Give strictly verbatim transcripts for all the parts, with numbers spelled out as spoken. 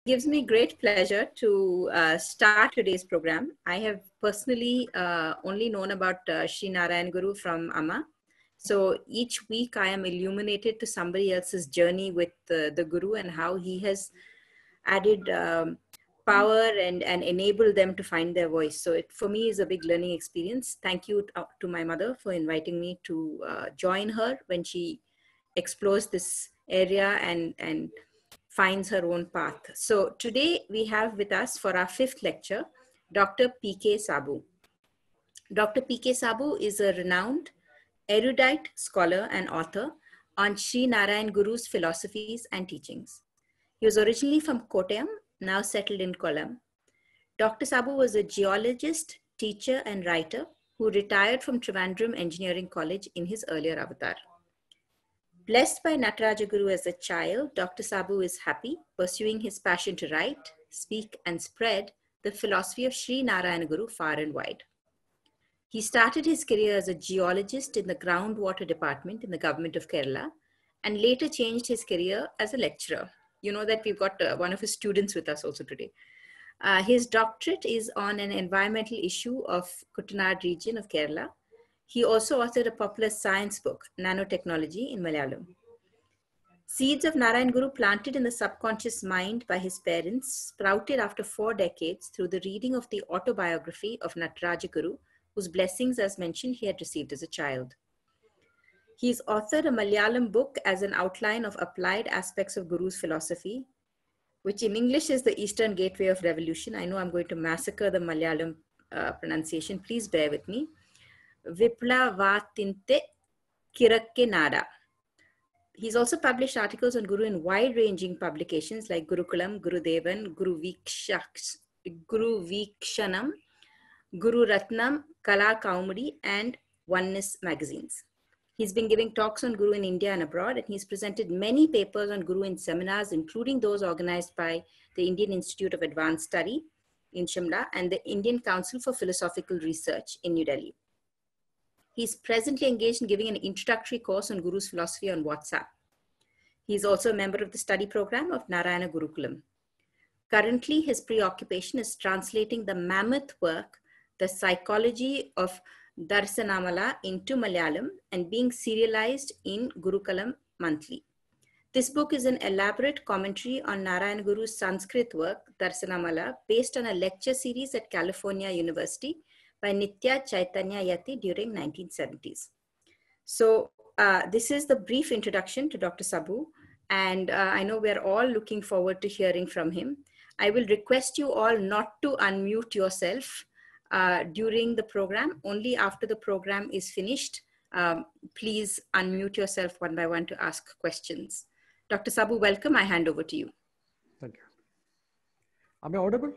gives me great pleasure to uh, start today's program. I have personally uh, only known about uh, Sri Narayan Guru from Amma. So each week I am illuminated to somebody else's journey with uh, the Guru and how he has added um, power and, and enabled them to find their voice. So it, for me, is a big learning experience. Thank you to, to my mother for inviting me to uh, join her when she explores this area and, and finds her own path. So today we have with us for our fifth lecture, Doctor P K Sabu. Doctor P K Sabu is a renowned erudite scholar and author on Sri Narayan Guru's philosophies and teachings. He was originally from Kottayam, now settled in Kollam. Doctor Sabu was a geologist, teacher, and writer who retired from Trivandrum Engineering College in his earlier avatar. Blessed by Nataraja Guru as a child, Doctor Sabu is happy, pursuing his passion to write, speak, and spread the philosophy of Sri Narayana Guru far and wide. He started his career as a geologist in the groundwater department in the government of Kerala, and later changed his career as a lecturer. You know that we've got uh, one of his students with us also today. Uh, his doctorate is on an environmental issue of Kuttanad region of Kerala. He also authored a popular science book, Nanotechnology, in Malayalam. Seeds of Narayan Guru planted in the subconscious mind by his parents sprouted after four decades through the reading of the autobiography of Nataraja Guru, whose blessings, as mentioned, he had received as a child. He's authored a Malayalam book as an outline of applied aspects of Guru's philosophy, which in English is the Eastern Gateway of Revolution. I know I'm going to massacre the Malayalam uh, pronunciation. Please bear with me. Viplavatinte Kirakke Nada. He's also published articles on Guru in wide-ranging publications like Gurukulam, Gurudevan, Guru Vikshaks, Guru Vikshanam, Guru Ratnam, Kala Kaumudi, and Oneness magazines. He's been giving talks on Guru in India and abroad, and he's presented many papers on Guru in seminars, including those organized by the Indian Institute of Advanced Study in Shimla and the Indian Council for Philosophical Research in New Delhi. He's presently engaged in giving an introductory course on Guru's philosophy on WhatsApp. He's also a member of the study program of Narayana Gurukulam. Currently, his preoccupation is translating the mammoth work, The Psychology of Darsanamala, into Malayalam and being serialized in Gurukulam Monthly. This book is an elaborate commentary on Narayana Guru's Sanskrit work, Darsanamala, based on a lecture series at California University by Nitya Chaitanya Yati during nineteen seventies. So uh, this is the brief introduction to Doctor Sabu, and uh, I know we're all looking forward to hearing from him. I will request you all not to unmute yourself uh, during the program. Only after the program is finished, um, please unmute yourself one by one to ask questions. Doctor Sabu, welcome. I hand over to you. Thank you. Am I audible?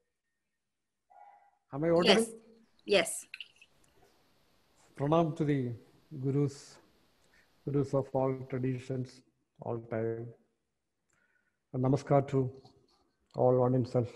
Am I audible? Yes. Yes. Pranam to the Gurus, Gurus of all traditions, all time. And namaskar to all one himself.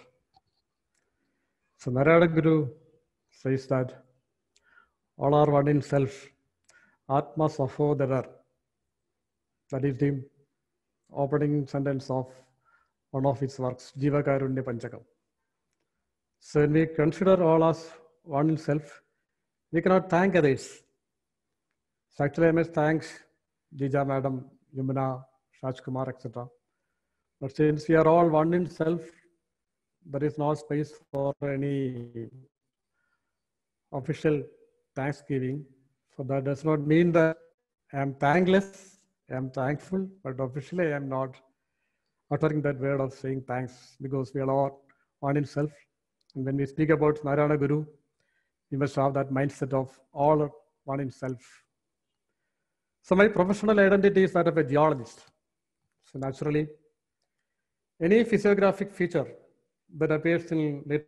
So Narayana Guru says that all are one in self. Atma Sahodara. That is the opening sentence of one of his works, Jiva Kairunya Panchakam. So when we consider all as one in self, we cannot thank others. So actually I must thank Jija Madam, Yamuna, Rajkumar, et cetera. But since we are all one in self, there is no space for any official thanksgiving. So that does not mean that I am thankless, I am thankful, but officially I am not uttering that word of saying thanks because we are all one in self. And when we speak about Narayana Guru, we must have that mindset of all one in self. So my professional identity is that of a geologist. So naturally, any physiographic feature that appears in literature.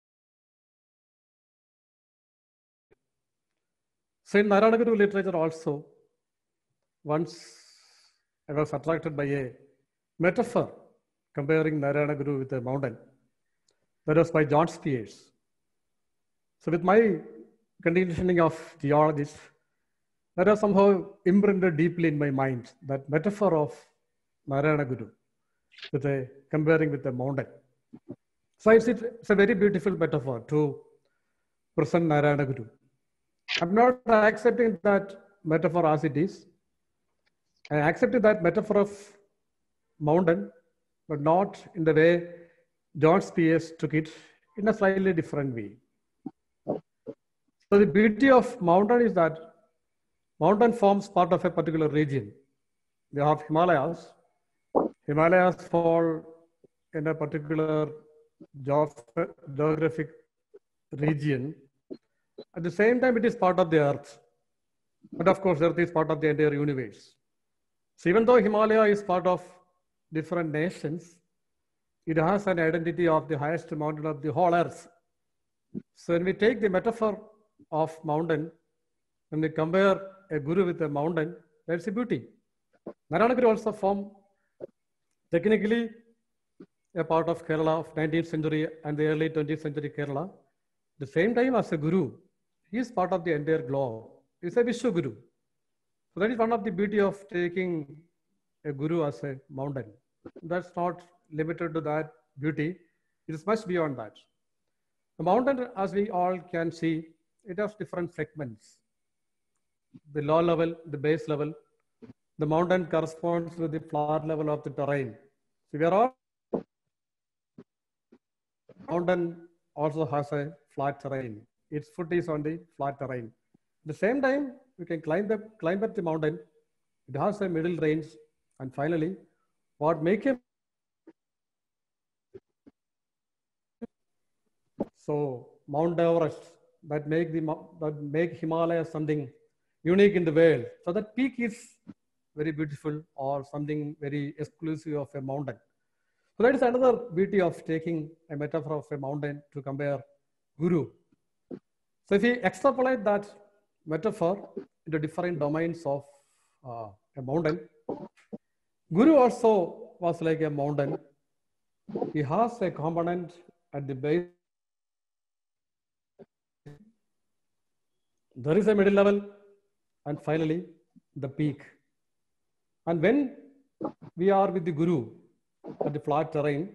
So in Narayana Guru literature also, once I was attracted by a metaphor comparing Narayana Guru with a mountain. That was by John Spears. So with my conditioning of geologist, that has somehow imprinted deeply in my mind, that metaphor of Narayana Guru, with a, comparing with a mountain. So it's, it's a very beautiful metaphor to present Narayana Guru. I'm not accepting that metaphor as it is. I accepted that metaphor of mountain, but not in the way John Spears took it, in a slightly different way. So the beauty of mountain is that mountain forms part of a particular region. We have Himalayas. Himalayas fall in a particular geographic region. At the same time, it is part of the earth. But of course, earth is part of the entire universe. So even though Himalaya is part of different nations, it has an identity of the highest mountain of the whole earth. So when we take the metaphor of mountain, when we compare a guru with a mountain, that's a beauty. Narayana Guru also formed technically a part of Kerala of nineteenth century and the early twentieth century Kerala. At the same time as a guru, he is part of the entire globe. He is a Vishwa Guru. So that is one of the beauty of taking a guru as a mountain. That's not limited to that beauty. It is much beyond that. The mountain, as we all can see, it has different segments. The low level, the base level. The mountain corresponds with the flat level of the terrain. So we are all mountain also has a flat terrain. Its foot is on the flat terrain. At the same time, we can climb the climb up the mountain. It has a middle range, and finally, what make it so Mount Everest that make the that make Himalaya something unique in the world. So that peak is very beautiful or something very exclusive of a mountain. So that is another beauty of taking a metaphor of a mountain to compare guru. So if we extrapolate that metaphor into different domains of uh, a mountain, guru also was like a mountain. He has a component at the base. There is a middle level, and finally the peak. And when we are with the guru at the flat terrain,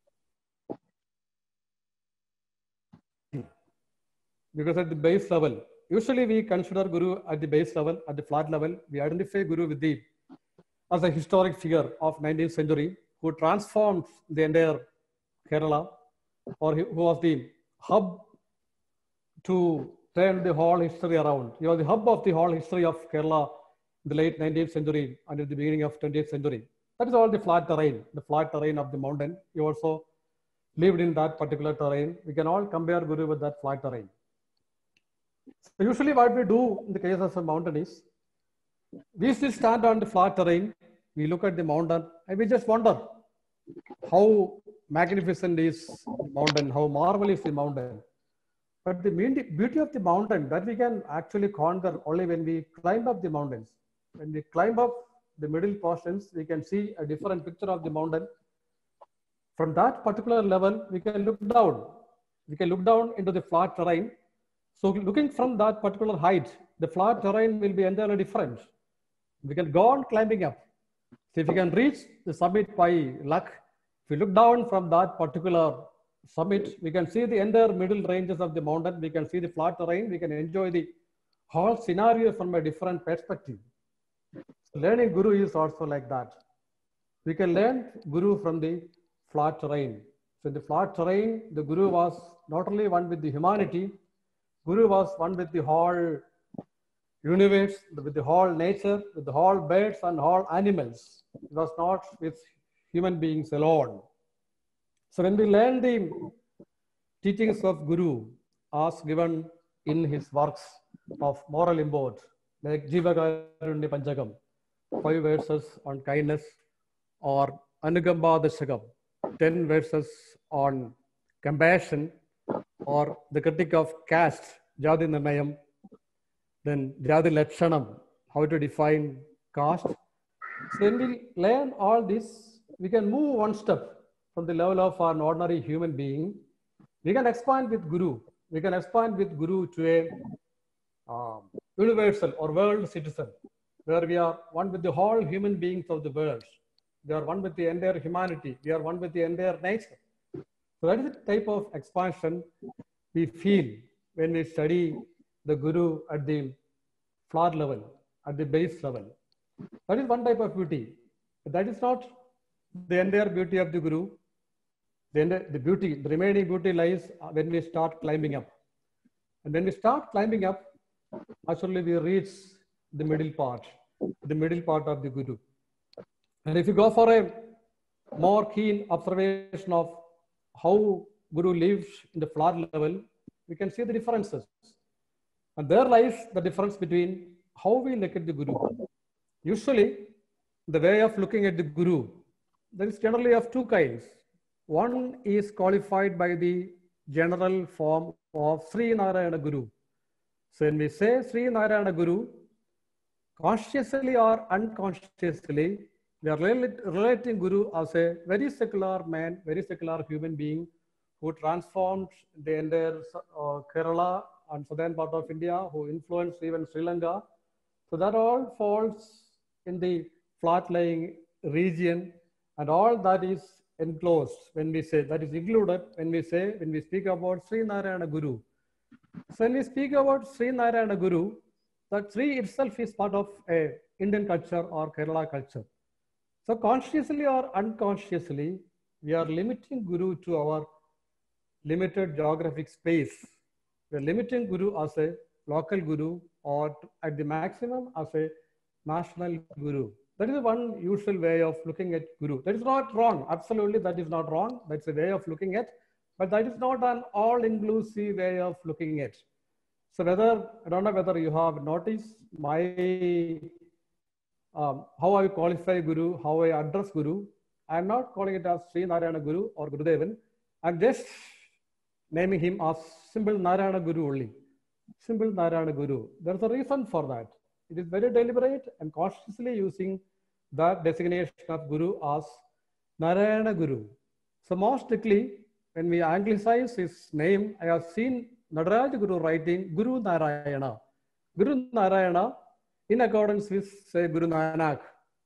because at the base level, usually we consider guru at the base level, at the flat level, we identify guru with the as a historic figure of nineteenth century who transformed the entire Kerala, or who was the hub to turn the whole history around. He was the hub of the whole history of Kerala in the late nineteenth century and at the beginning of twentieth century. That is all the flat terrain, the flat terrain of the mountain. He also lived in that particular terrain. We can all compare guru with that flat terrain. So usually what we do in the case of a mountain is, we still stand on the flat terrain, we look at the mountain, and we just wonder how magnificent is the mountain, how marvelous is the mountain. But the beauty of the mountain that we can actually conquer only when we climb up the mountains. When we climb up the middle portions, we can see a different picture of the mountain. From that particular level, we can look down. We can look down into the flat terrain. So looking from that particular height, the flat terrain will be entirely different. We can go on climbing up. So if you can reach the summit by luck, if you look down from that particular summit, we can see the entire middle ranges of the mountain. We can see the flat terrain. We can enjoy the whole scenario from a different perspective. So learning guru is also like that. We can learn guru from the flat terrain. So in the flat terrain, the guru was not only one with the humanity, guru was one with the whole universe, with the whole nature, with the whole birds and whole animals. It was not with human beings alone. So when we learn the teachings of guru as given in his works of moral import, like Jiva Karunya Panchakam, five verses on kindness, or Anugamba Dashakam, ten verses on compassion, or the critique of caste, Jati Nirnayam, then Jati Lakshanam, how to define caste. So when we learn all this, we can move one step from the level of an ordinary human being. We can expand with guru. We can expand with guru to a um, universal or world citizen, where we are one with the whole human beings of the world. We are one with the entire humanity. We are one with the entire nature. So So that is the type of expansion we feel when we study the Guru at the floor level, at the base level. That is one type of beauty. But that is not the entire beauty of the Guru. The, the beauty, the remaining beauty lies when we start climbing up. And when we start climbing up, actually we reach the middle part, the middle part of the Guru. And if you go for a more keen observation of how Guru lives in the floor level, we can see the differences. And there lies the difference between how we look at the Guru. Usually, the way of looking at the Guru, there is generally of two kinds. One is qualified by the general form of Sri Narayana Guru. So when we say Sri Narayana Guru, consciously or unconsciously, we are relating Guru as a very secular man, very secular human being who transformed the entire uh, Kerala and southern part of India, who influenced even Sri Lanka. So that all falls in the flat-lying region, and all that is enclosed when we say, that is included when we say, when we speak about Sri Narayana Guru. So when we speak about Sri Narayana Guru, that Sri itself is part of a Indian culture or Kerala culture. So consciously or unconsciously, we are limiting Guru to our limited geographic space. We are limiting Guru as a local Guru or at the maximum as a national Guru. That is one usual way of looking at Guru. That is not wrong. Absolutely, that is not wrong. That's a way of looking at, but that is not an all-inclusive way of looking at. So whether, I don't know whether you have noticed my, um, how I qualify Guru, how I address Guru. I'm not calling it as Sri Narayana Guru or Gurudevan. I'm just naming him as simple Narayana Guru only. Simple Narayana Guru. There's a reason for that. It is very deliberate and consciously using that designation of Guru as Narayana Guru. So most strictly, when we anglicize his name, I have seen Nadaraj Guru writing Guru Narayana. Guru Narayana in accordance with, say, Guru Nanak.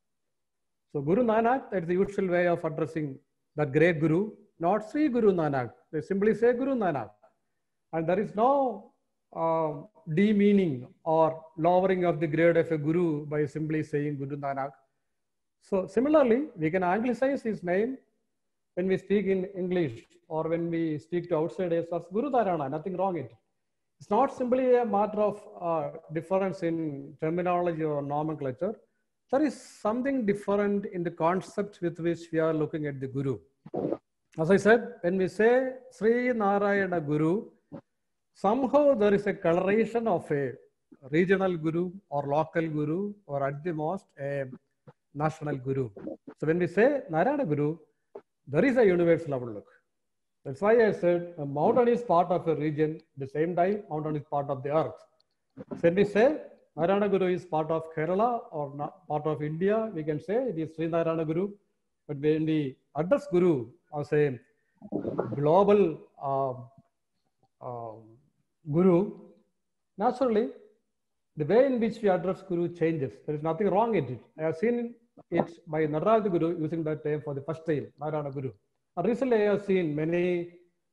So Guru Nanak, that's the usual way of addressing that great Guru, not Sri Guru Nanak. They simply say Guru Nanak. And there is no uh, demeaning or lowering of the grade of a Guru by simply saying Guru Nanak. So similarly, we can anglicize his name when we speak in English or when we speak to outsiders as Guru Narayana, nothing wrong in it. It's not simply a matter of uh, difference in terminology or nomenclature. There is something different in the concept with which we are looking at the Guru. As I said, when we say Sri Narayana Guru, somehow there is a coloration of a regional Guru or local Guru or at the most a national Guru. So when we say Narayana Guru, there is a universal outlook. That's why I said a mountain is part of a region, at the same time mountain is part of the earth. So when we say Narayana Guru is part of Kerala or not part of India, we can say it is Sri Narayana Guru. But when we address Guru as a global uh, uh, Guru, naturally, the way in which we address Guru changes. There is nothing wrong in it. I have seen it by Nadaraj Guru using that term for the first time, Narayana Guru. And recently, I have seen many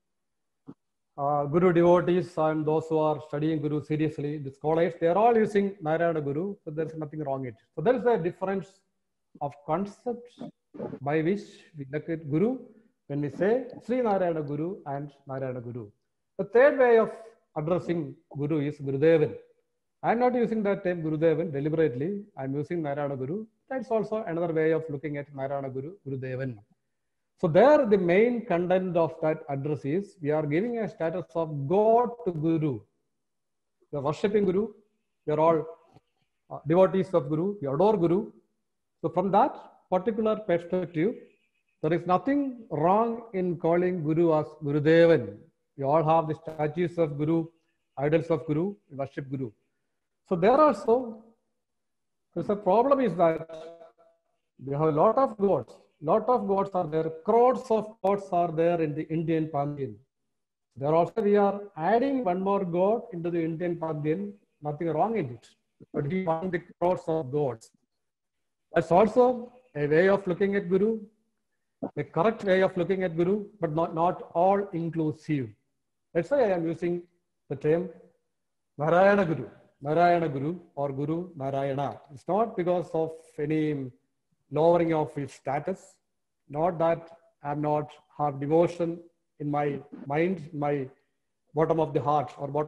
uh, Guru devotees and those who are studying Guru seriously, the scholars, they are all using Narayana Guru, so there is nothing wrong in it. So there is a difference of concepts by which we look at Guru when we say Sri Narayana Guru and Narayana Guru. The third way of addressing Guru is Gurudevan. I am not using that term Gurudevan deliberately. I am using Narayana Guru. That's also another way of looking at Narayana Guru, Gurudevan. So there the main content of that address is we are giving a status of God to Guru. We are worshipping Guru. We are all uh, devotees of Guru. We adore Guru. So from that particular perspective, there is nothing wrong in calling Guru as Gurudevan. We all have the statues of Guru, idols of Guru, we worship Guru. So there also, there's a problem is that we have a lot of gods. Lot of gods are there. Crores of gods are there in the Indian pantheon. There also we are adding one more god into the Indian pantheon. Nothing wrong in it. But we want the crores of gods. That's also a way of looking at Guru. a correct way of looking at Guru, but not, not all inclusive. That's why I am using the term Narayana Guru, Narayana Guru or Guru Narayana. It's not because of any lowering of his status, not that I'm not have devotion in my mind, my bottom of the heart or bottom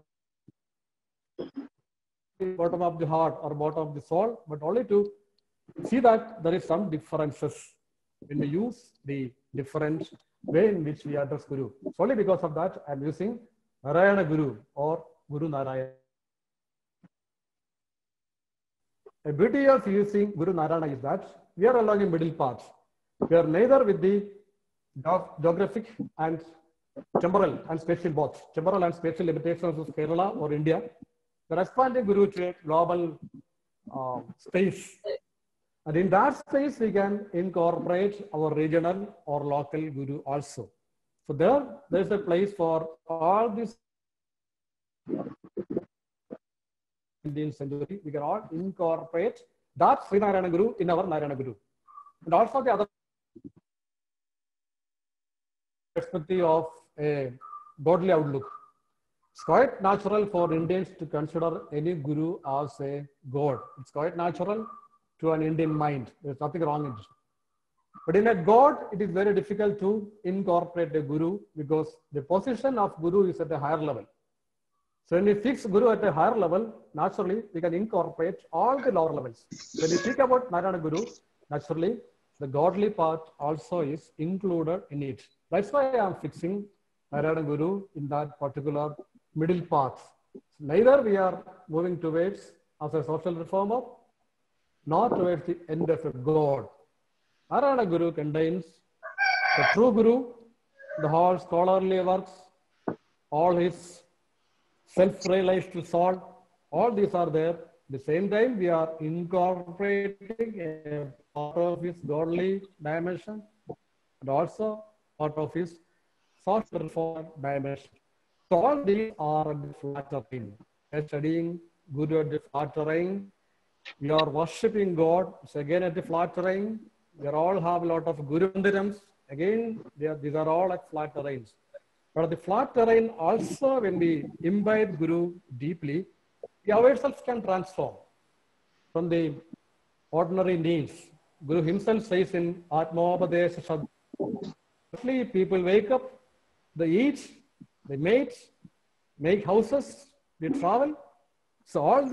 bottom of the heart or bottom of the soul, but only to see that there is some differences when we use the different way in which we address Guru. So only because of that, I'm using Narayana Guru or Guru Narayana. The beauty of using Guru Narayana is that we are along a middle path. We are neither with the geographic and temporal and spatial both, temporal and spatial limitations of Kerala or India. We are expanding Guru to a global uh, space. And in that space, we can incorporate our regional or local Guru also. So there, there is a place for all these Indian century. We can all incorporate that Sri Narayana Guru in our Narayana Guru. And also the other perspective of a godly outlook. It's quite natural for Indians to consider any Guru as a God. It's quite natural to an Indian mind. There's nothing wrong in it. But in a God, it is very difficult to incorporate a Guru because the position of Guru is at a higher level. So when we fix Guru at a higher level, naturally, we can incorporate all the lower levels. When we speak about Narayana Guru, naturally, the godly part also is included in it. That's why I am fixing Narayana Guru in that particular middle path. Neither we are moving towards as a social reformer, nor towards the end of a God. Narayana Guru contains the true Guru, the whole scholarly works, all his self-realized soul, all these are there. At the same time, we are incorporating a part of his godly dimension and also part of his social reform dimension. So all these are at the flat terrain. We are studying Guru at the flat terrain. We are worshipping God. It's again at the flat terrain. We all have a lot of Guru Mandirams. Again, are, these are all at flat terrains. But at the flat terrain also, when we imbibe Guru deeply, we ourselves can transform from the ordinary needs. Guru himself says in Atmopadesha Shabda, people wake up, they eat, they mate, make houses, they travel. So all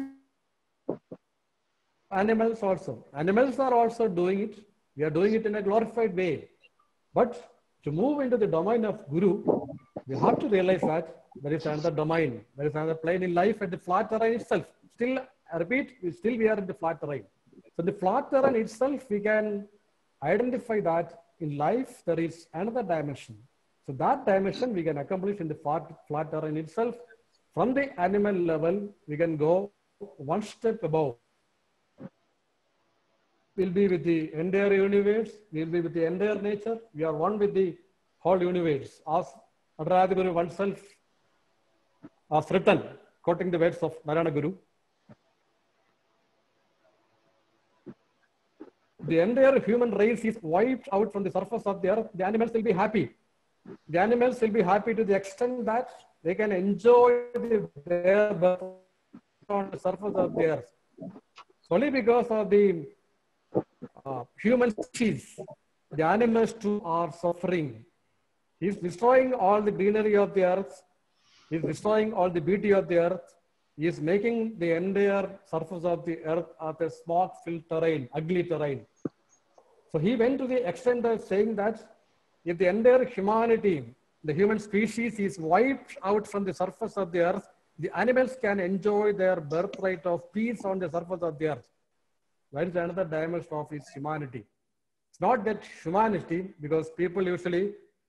animals also. Animals are also doing it. We are doing it in a glorified way. But to move into the domain of Guru, we have to realize that there is another domain. There is another plane in life at the flat terrain itself. Still, I repeat, we still we are in the flat terrain. So the flat terrain itself, we can identify that in life there is another dimension. So that dimension we can accomplish in the flat, flat terrain itself. From the animal level, we can go one step above. We'll be with the entire universe. We'll be with the entire nature. We are one with the whole universe. As Narayana Guru oneself has written, quoting the words of Narayana Guru, the entire human race is wiped out from the surface of the earth. The animals will be happy. The animals will be happy to the extent that they can enjoy the, their birth on the surface of the earth. Only because of the uh, human species, the animals too are suffering. He's destroying all the greenery of the earth. He's destroying all the beauty of the earth. He is making the entire surface of the earth as a smoke-filled terrain, ugly terrain. So he went to the extent of saying that if the entire humanity, the human species is wiped out from the surface of the earth, the animals can enjoy their birthright of peace on the surface of the earth. That is another dimension of his humanity. It's not that humanity, because people usually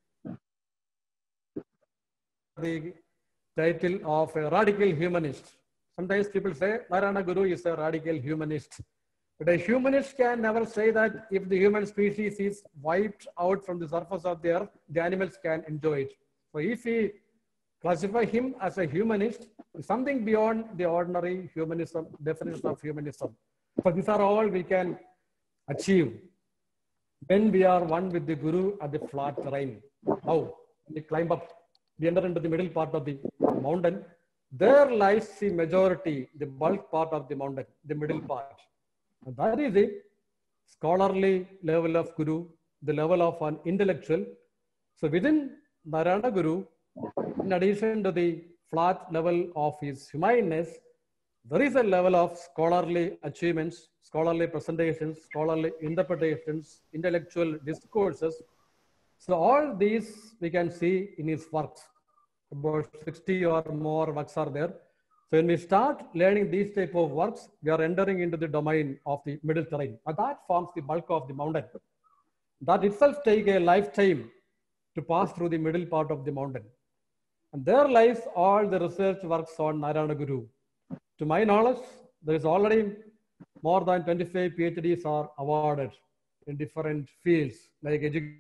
the title of a radical humanist. Sometimes people say Narayana Guru is a radical humanist. But a humanist can never say that if the human species is wiped out from the surface of the earth, the animals can enjoy it. So if we classify him as a humanist, something beyond the ordinary humanism, definition of humanism. So these are all we can achieve. when we are one with the Guru at the flat terrain. How? We climb up, we enter into the middle part of the mountain. There lies the majority, the bulk part of the mountain, the middle part. And that is the scholarly level of Guru, the level of an intellectual. So within Narayana Guru, in addition to the flat level of his humaneness, there is a level of scholarly achievements, scholarly presentations, scholarly interpretations, intellectual discourses. So all these we can see in his works. About sixty or more works are there. So when we start learning these type of works, we are entering into the domain of the middle terrain. And that forms the bulk of the mountain. That itself takes a lifetime to pass through the middle part of the mountain. And there lies all the research works on Narayana Guru. To my knowledge, there is already more than twenty-five PhDs are awarded in different fields like education,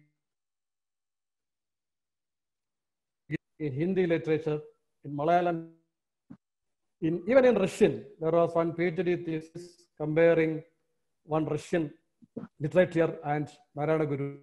in Hindi literature, in Malayalam, in even in Russian. There was one PhD thesis comparing one Russian literature and Narayana Guru.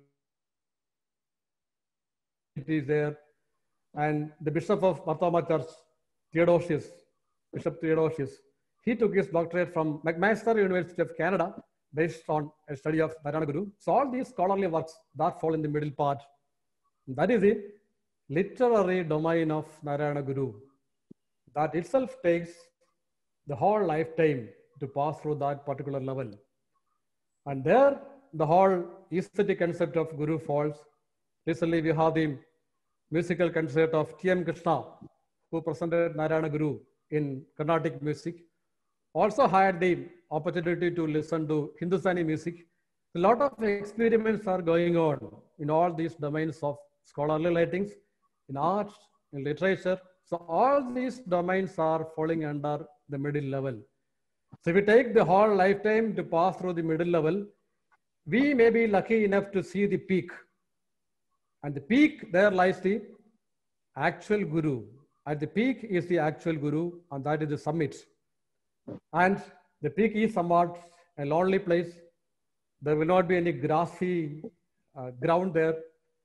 It is there, and the Bishop of Marthoma Church, Theodosius, Bishop Theodosius, he took his doctorate from McMaster University of Canada based on a study of Narayana Guru. So all these scholarly works that fall in the middle part. That is the literary domain of Narayana Guru. That itself takes the whole lifetime to pass through that particular level. And there, the whole aesthetic concept of Guru falls. Recently, we have the musical concert of T M Krishna, who presented Narayana Guru in Carnatic music. Also had the opportunity to listen to Hindustani music. A lot of experiments are going on in all these domains of scholarly writings, in art, in literature. So all these domains are falling under the middle level. So if we take the whole lifetime to pass through the middle level, we may be lucky enough to see the peak. And the peak, there lies the actual Guru. At the peak is the actual Guru, and that is the summit. And the peak is somewhat a lonely place. There will not be any grassy uh, ground there.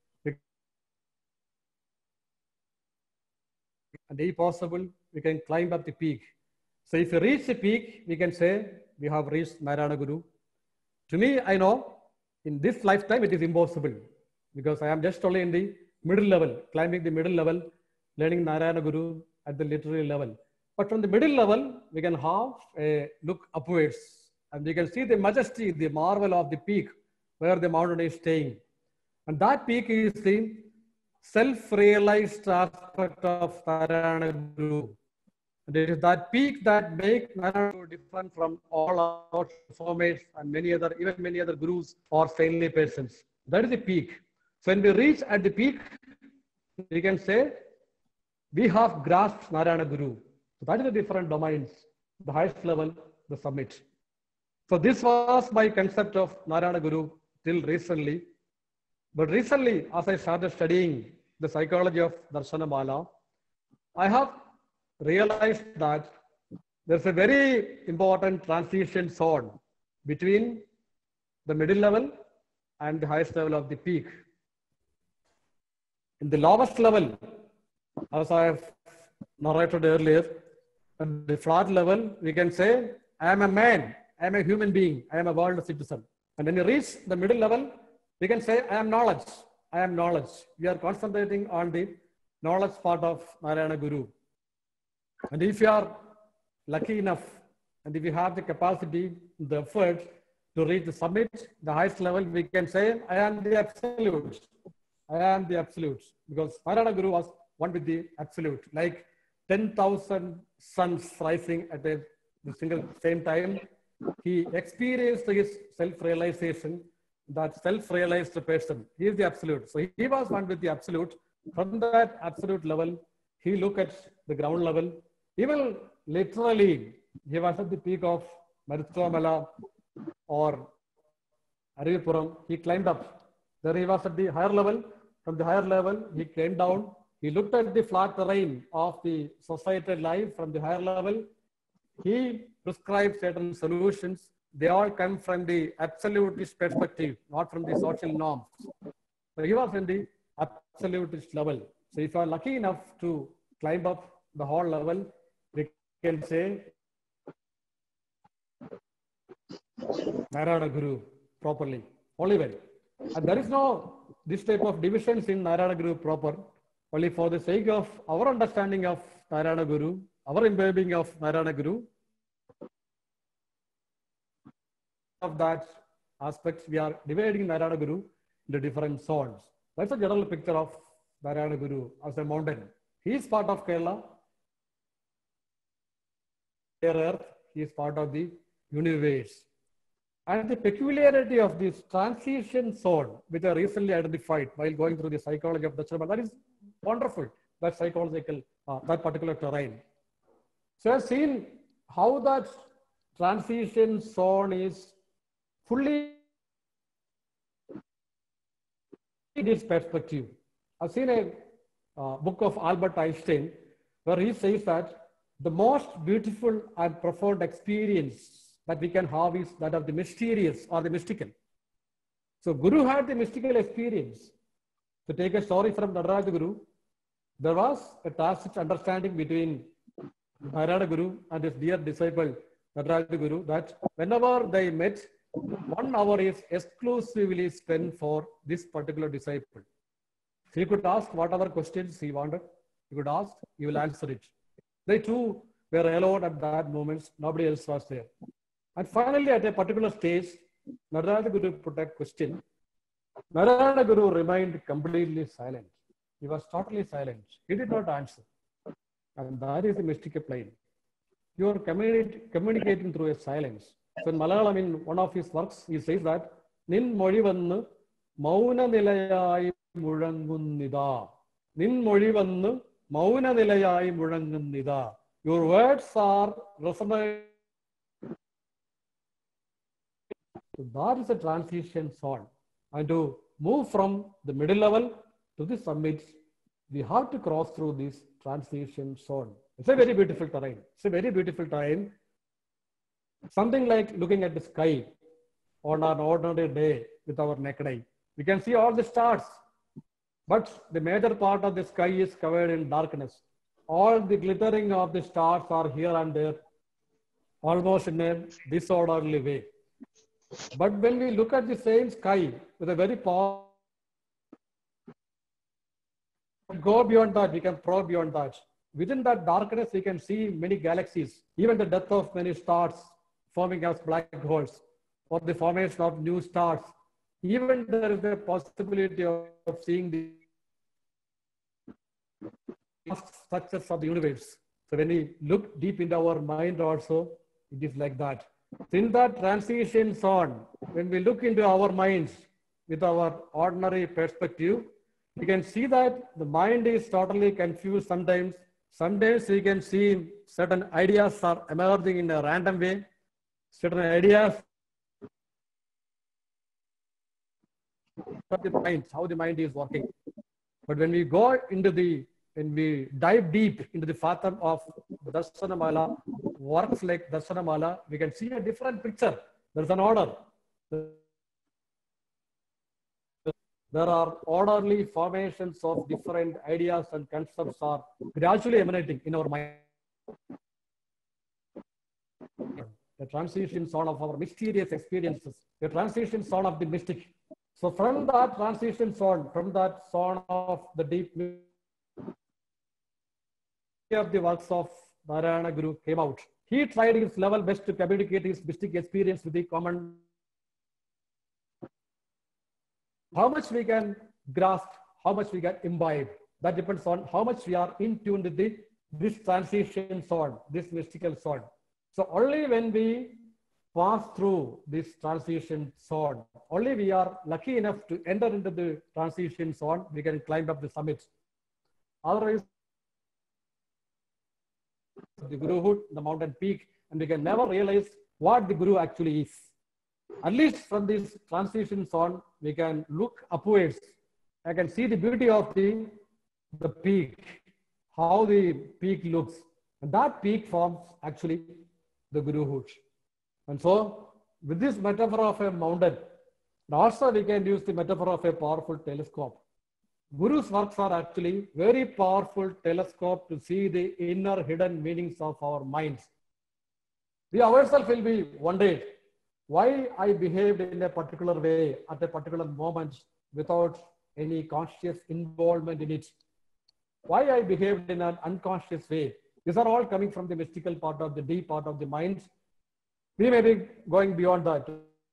And if possible, we can climb up the peak. So if you reach the peak, we can say we have reached Narayana Guru. To me, I know in this lifetime it is impossible, because I am just only in the middle level, climbing the middle level, learning Narayana Guru at the literary level. But from the middle level, we can have a look upwards, and we can see the majesty, the marvel of the peak where the mountain is staying. And that peak is the self-realized aspect of Narayana Guru. And it is that peak that makes Narayana Guru different from all our formats and many other, even many other gurus or saintly persons. That is the peak. So when we reach at the peak, we can say we have grasped Narayana Guru. So that is the different domains, the highest level, the summit. So this was my concept of Narayana Guru till recently. But recently, as I started studying the psychology of Darshanamala, I have realized that there's a very important transition zone between the middle level and the highest level of the peak. In the lowest level, as I have narrated earlier, at the flat level, we can say, I am a man, I am a human being, I am a world citizen. And when you reach the middle level, we can say, I am knowledge, I am knowledge. We are concentrating on the knowledge part of Narayana Guru. And if you are lucky enough, and if you have the capacity, the effort to reach the summit, the highest level, we can say, I am the absolute. I am the absolute. Because Narayana Guru was one with the absolute. Like ten thousand suns rising at a the single same time. He experienced his self-realization, that self-realized person. He is the absolute. So he was one with the absolute. From that absolute level, he looked at the ground level. Even literally, he was at the peak of Maruthuamala or Arivipuram. He climbed up. There he was at the higher level. From the higher level, he came down. He looked at the flat terrain of the societal life from the higher level. He prescribed certain solutions they all come from the absolutist perspective, not from the social norms. So he was in the absolutist level. So if you are lucky enough to climb up the whole level, we can say Narayana Guru properly, only well. And there is no this type of divisions in Narayana Guru proper, only for the sake of our understanding of Narayana Guru, our imbibing of Narayana Guru. Of that aspects, we are dividing Narayana Guru into different zones. That's a general picture of Narayana Guru as a mountain. He is part of Kerala, earth, he is part of the universe. And the peculiarity of this transition zone, which I recently identified while going through the psychology of Dakshinamala, that is wonderful, that psychological, uh, that particular terrain. So I've seen how that transition zone is fully in this perspective. I've seen a uh, book of Albert Einstein where he says that the most beautiful and profound experience that we can have is that of the mysterious or the mystical. So Guru had the mystical experience. To take a story from Narayana Guru, there was a tacit understanding between Narayana Guru and his dear disciple Narayana Guru that whenever they met, one hour is exclusively spent for this particular disciple. He could ask whatever questions he wanted. He could ask, he will answer it. They too were alone at that moment. Nobody else was there. And finally, at a particular stage, Narayana Guru put a question. Narayana Guru remained completely silent. He was totally silent. He did not answer. And that is the mystical plane. You are communi communicating through a silence. So in Malayalam, in one of his works, he says that Nin molivannu mauna nilayai murangunnida. Nin molivannu mauna nilayai murangunnida. Your words are resonating. So that is a transition zone. And to move from the middle level to the summit, we have to cross through this transition zone. It's a very beautiful terrain. It's a very beautiful terrain. Something like looking at the sky on an ordinary day with our naked eye. We can see all the stars, but the major part of the sky is covered in darkness. All the glittering of the stars are here and there, almost in a disorderly way. But when we look at the same sky with a very powerful, go beyond that, we can probe beyond that. Within that darkness, we can see many galaxies, even the death of many stars forming as black holes, or the formation of new stars. Even there is a possibility of seeing the structures of the universe. So when we look deep into our mind also, it is like that. In that transition zone, when we look into our minds with our ordinary perspective, we can see that the mind is totally confused sometimes. Sometimes we can see certain ideas are emerging in a random way. Certain ideas of the mind, how the mind is working. But when we go into the, when we dive deep into the fathom of Darshanamala, works like Darshanamala, we can see a different picture. There's an order. There are orderly formations of different ideas and concepts are gradually emanating in our mind. The transition zone of our mysterious experiences, the transition zone of the mystic. So from that transition zone, from that zone of the deep of the works of Narayana Guru came out. He tried his level best to communicate his mystic experience with the common. How much we can grasp, how much we can imbibe, that depends on how much we are in tune with the, this transition zone, this mystical zone. So only when we pass through this transition zone, only we are lucky enough to enter into the transition zone, we can climb up the summit. Otherwise, the Guruhood, the mountain peak, and we can never realize what the Guru actually is. At least from this transition zone, we can look upwards. I can see the beauty of the, the peak, how the peak looks. And that peak forms actually the Guruhood. And so with this metaphor of a mountain, and also we can use the metaphor of a powerful telescope. Guru's works are actually very powerful telescope to see the inner hidden meanings of our minds. We ourselves will be wondered why I behaved in a particular way at a particular moment without any conscious involvement in it. Why I behaved in an unconscious way. These are all coming from the mystical part of the deep part of the mind. We may be going beyond that.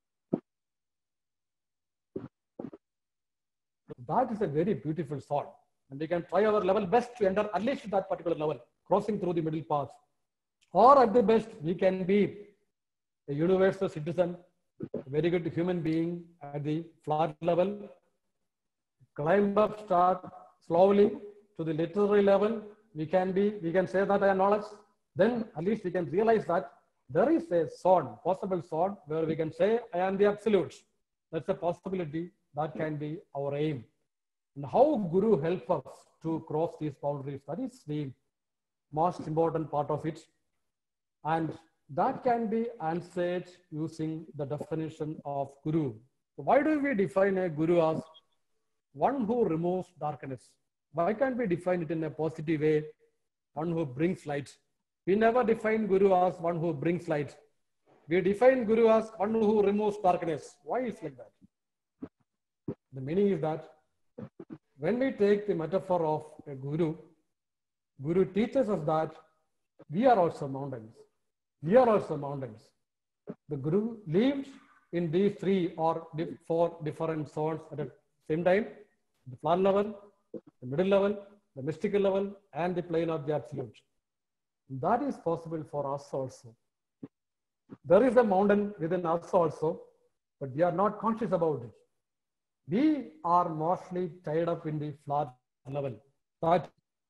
That is a very beautiful thought. And we can try our level best to enter at least that particular level, crossing through the middle path. Or at the best, we can be a universal citizen, a very good human being at the flat level, climb up, start slowly to the literary level. We can be, we can say that I am knowledge. Then at least we can realize that there is a zone, possible zone, where we can say I am the absolute. That's a possibility. That can be our aim. And how Guru helps us to cross these boundaries, that is the most important part of it. And that can be answered using the definition of Guru. So why do we define a Guru as one who removes darkness? Why can't we define it in a positive way, one who brings light? We never define Guru as one who brings light. We define Guru as one who removes darkness. Why is it like that? The meaning is that when we take the metaphor of a Guru, Guru teaches us that we are also mountains. We are also mountains. The Guru lived in these three or four different zones at the same time: the flat level, the middle level, the mystical level, and the plane of the absolute. That is possible for us also. There is a mountain within us also, but we are not conscious about it. We are mostly tied up in the flat level. That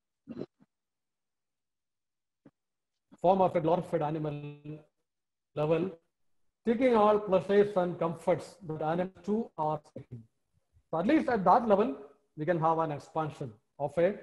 form of a glorified animal level, seeking all pleasures and comforts that animals too are seeking. So at least at that level, we can have an expansion of a.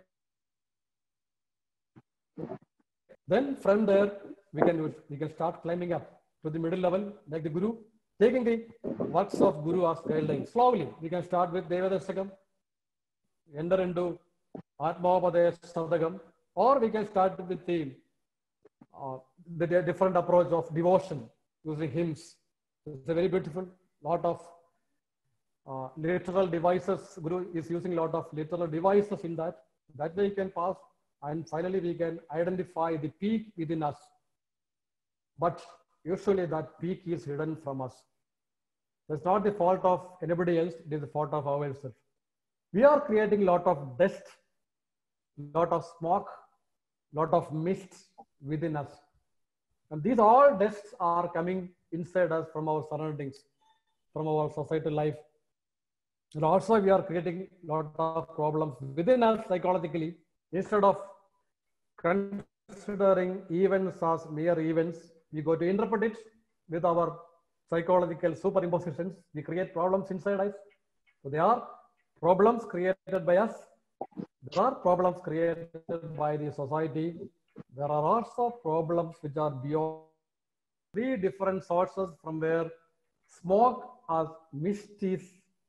Then from there, we can, we can start climbing up to the middle level, like the Guru, taking the works of Guru as guidelines. Slowly, we can start with Devadasakam, enter into Atmapadaya Sadagam, or we can start with the Uh, the different approach of devotion using hymns. It's a very beautiful lot of uh, literal devices. Guru is using a lot of literal devices in that. That way we can pass, and finally we can identify the peak within us. But usually that peak is hidden from us. It's not the fault of anybody else, it is the fault of ourselves. We are creating a lot of dust, lot of smoke, lot of mist within us. And these all dusts are coming inside us from our surroundings, from our societal life. And also we are creating a lot of problems within us psychologically. Instead of considering events as mere events, we go to interpret it with our psychological superimpositions. We create problems inside us. So there are problems created by us. There are problems created by the society. There are also problems which are beyond three different sources from where smoke as mist is.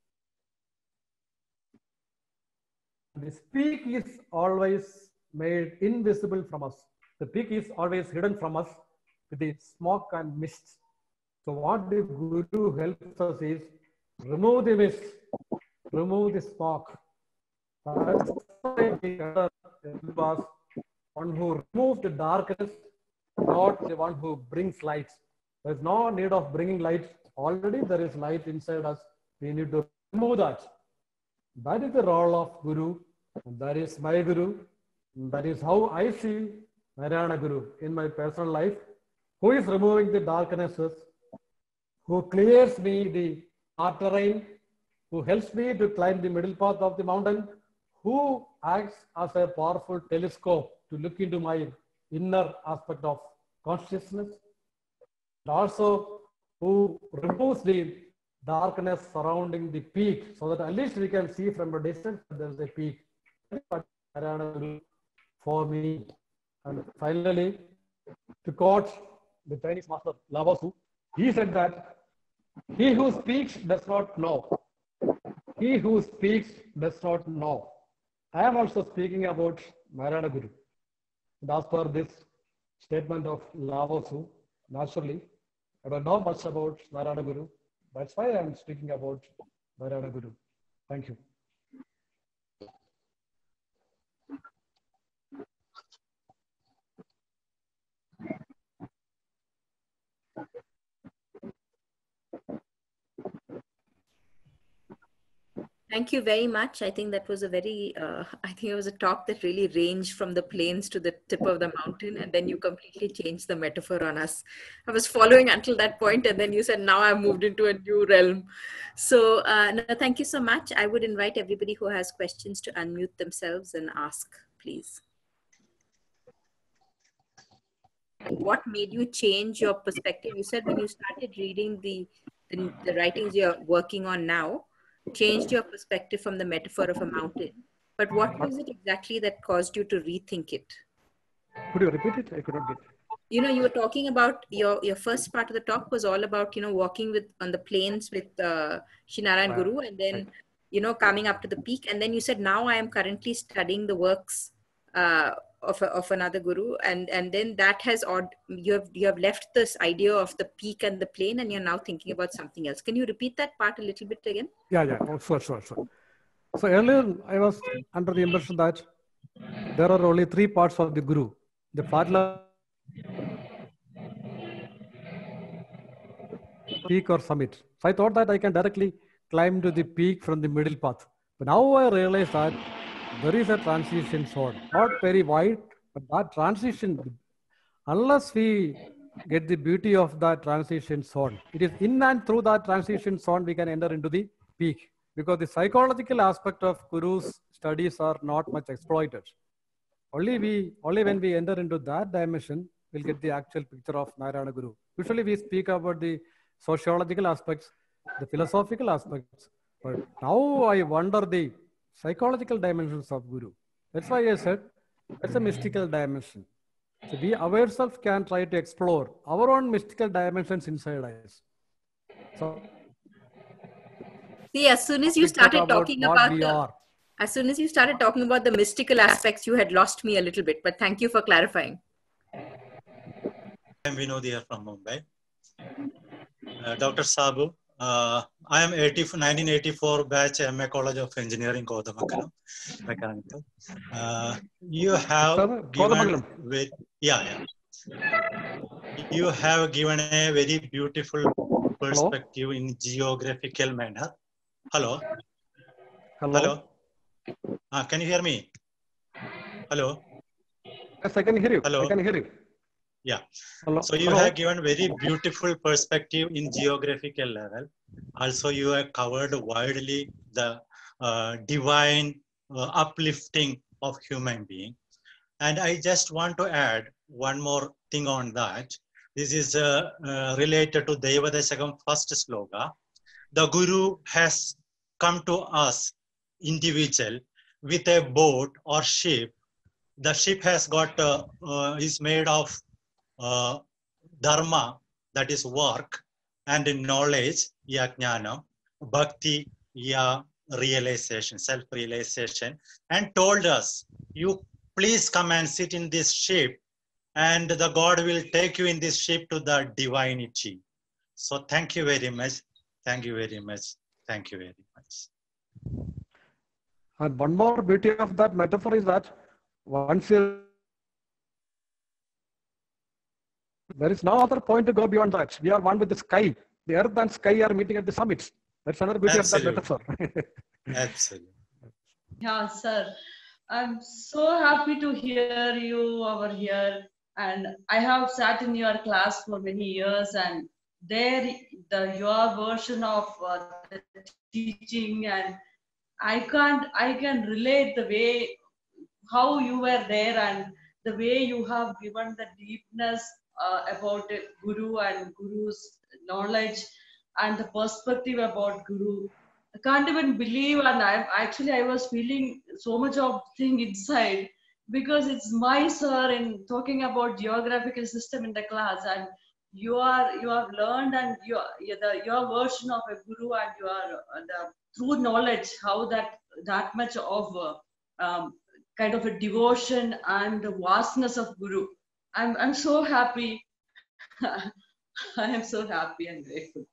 This peak is always made invisible from us. The peak is always hidden from us with the smoke and mist. So what the Guru helps us is remove the mist, remove the smoke. That's why we was one who removes the darkness, not the one who brings light. There's no need of bringing light. Already there is light inside us. We need to remove that. That is the role of Guru. And that is my Guru. And that is how I see Narayana Guru in my personal life, who is removing the darknesses, who clears me the hard terrain, who helps me to climb the middle path of the mountain, who acts as a powerful telescope to look into my inner aspect of consciousness, and also who removes the darkness surrounding the peak so that at least we can see from a distance that there is a peak. For me. And finally, to quote the Chinese master Lao Tzu, he said that He who speaks does not know. He who speaks does not know. I am also speaking about Narayana Guru. And as per this statement of Lao Tzu, naturally, I don't know much about Narayana Guru. That's why I am speaking about Narayana Guru. Thank you. Thank you very much. I think that was a very, uh, I think it was a talk that really ranged from the plains to the tip of the mountain. And then you completely changed the metaphor on us. I was following until that point, and then you said, now I've moved into a new realm. So uh, no, thank you so much. I would invite everybody who has questions to unmute themselves and ask, please. What made you change your perspective? You said when you started reading the, the, the writings you're working on now, changed your perspective from the metaphor of a mountain. But what was it exactly that caused you to rethink it? Could you repeat it? I could not get it. You know, you were talking about your, your first part of the talk was all about, you know, walking with on the plains with uh, Sri Narayan Guru, and then, right. you know, coming up to the peak. And then you said, now I am currently studying the works uh, of, a, of another guru. And, and then that has, odd, you have, you have left this idea of the peak and the plain, and you're now thinking about something else. Can you repeat that part a little bit again? Yeah, yeah, oh, sure, sure, sure. So earlier I was under the impression that there are only three parts of the guru: the flat level, peak or summit. So I thought that I can directly climb to the peak from the middle path. But now I realize that there is a transition zone, not very wide, but that transition, unless we get the beauty of that transition zone, it is in and through that transition zone we can enter into the peak, because the psychological aspect of Guru's studies are not much exploited. Only we, only when we enter into that dimension, we'll get the actual picture of Narayana Guru. Usually we speak about the sociological aspects, the philosophical aspects, but now I wonder the psychological dimensions of Guru. That's why I said that's a mystical dimension. So we ourselves can try to explore our own mystical dimensions inside us. So see, as soon as you started about talking what about we the, are. as soon as you started talking about the mystical aspects, you had lost me a little bit, but thank you for clarifying. I'm Vinod here from Mumbai. Uh, Doctor Sabu, uh, I am nineteen eighty-four batch M A College of Engineering, Kodamangala, Mechanical. Uh, you have Sir, given, with, yeah, yeah. You have given a very beautiful perspective Hello? in geographical manner. Hello? Hello? Hello? Uh, can you hear me? Hello? Yes, I can hear you. Hello? I can hear you. Yeah. Hello. So you Hello. have given very beautiful perspective in geographical level. Also, you have covered widely the uh, divine uh, uplifting of human being. And I just want to add one more thing on that. This is uh, uh, related to Devadashakam first sloka. The Guru has come to us individual with a boat or ship. The ship has got uh, uh, is made of uh, dharma, that is work, and knowledge, ya jnana, bhakti, ya realization, self-realization, and told us, you please come and sit in this ship, and the God will take you in this ship to the divinity. So thank you very much. Thank you very much. Thank you very much. And one more beauty of that metaphor is that once you there is no other point to go beyond that. We are one with the sky. The earth and sky are meeting at the summits. That's another beauty Absolutely. Of that metaphor. Absolutely. Yeah, sir. I'm so happy to hear you over here. And I have sat in your class for many years, and there the your version of uh, the teaching, and I can't I can relate the way how you were there and the way you have given the deepness uh, about Guru and Guru's knowledge and the perspective about Guru. I can't even believe, and I actually I was feeling so much of thing inside because it's my sir in talking about geographical system in the class, and you are you have learned, and your the your version of a guru, and your uh, the through knowledge, how that that much of uh, um, kind of a devotion and the vastness of guru. I'm I'm so happy. I am so happy and grateful.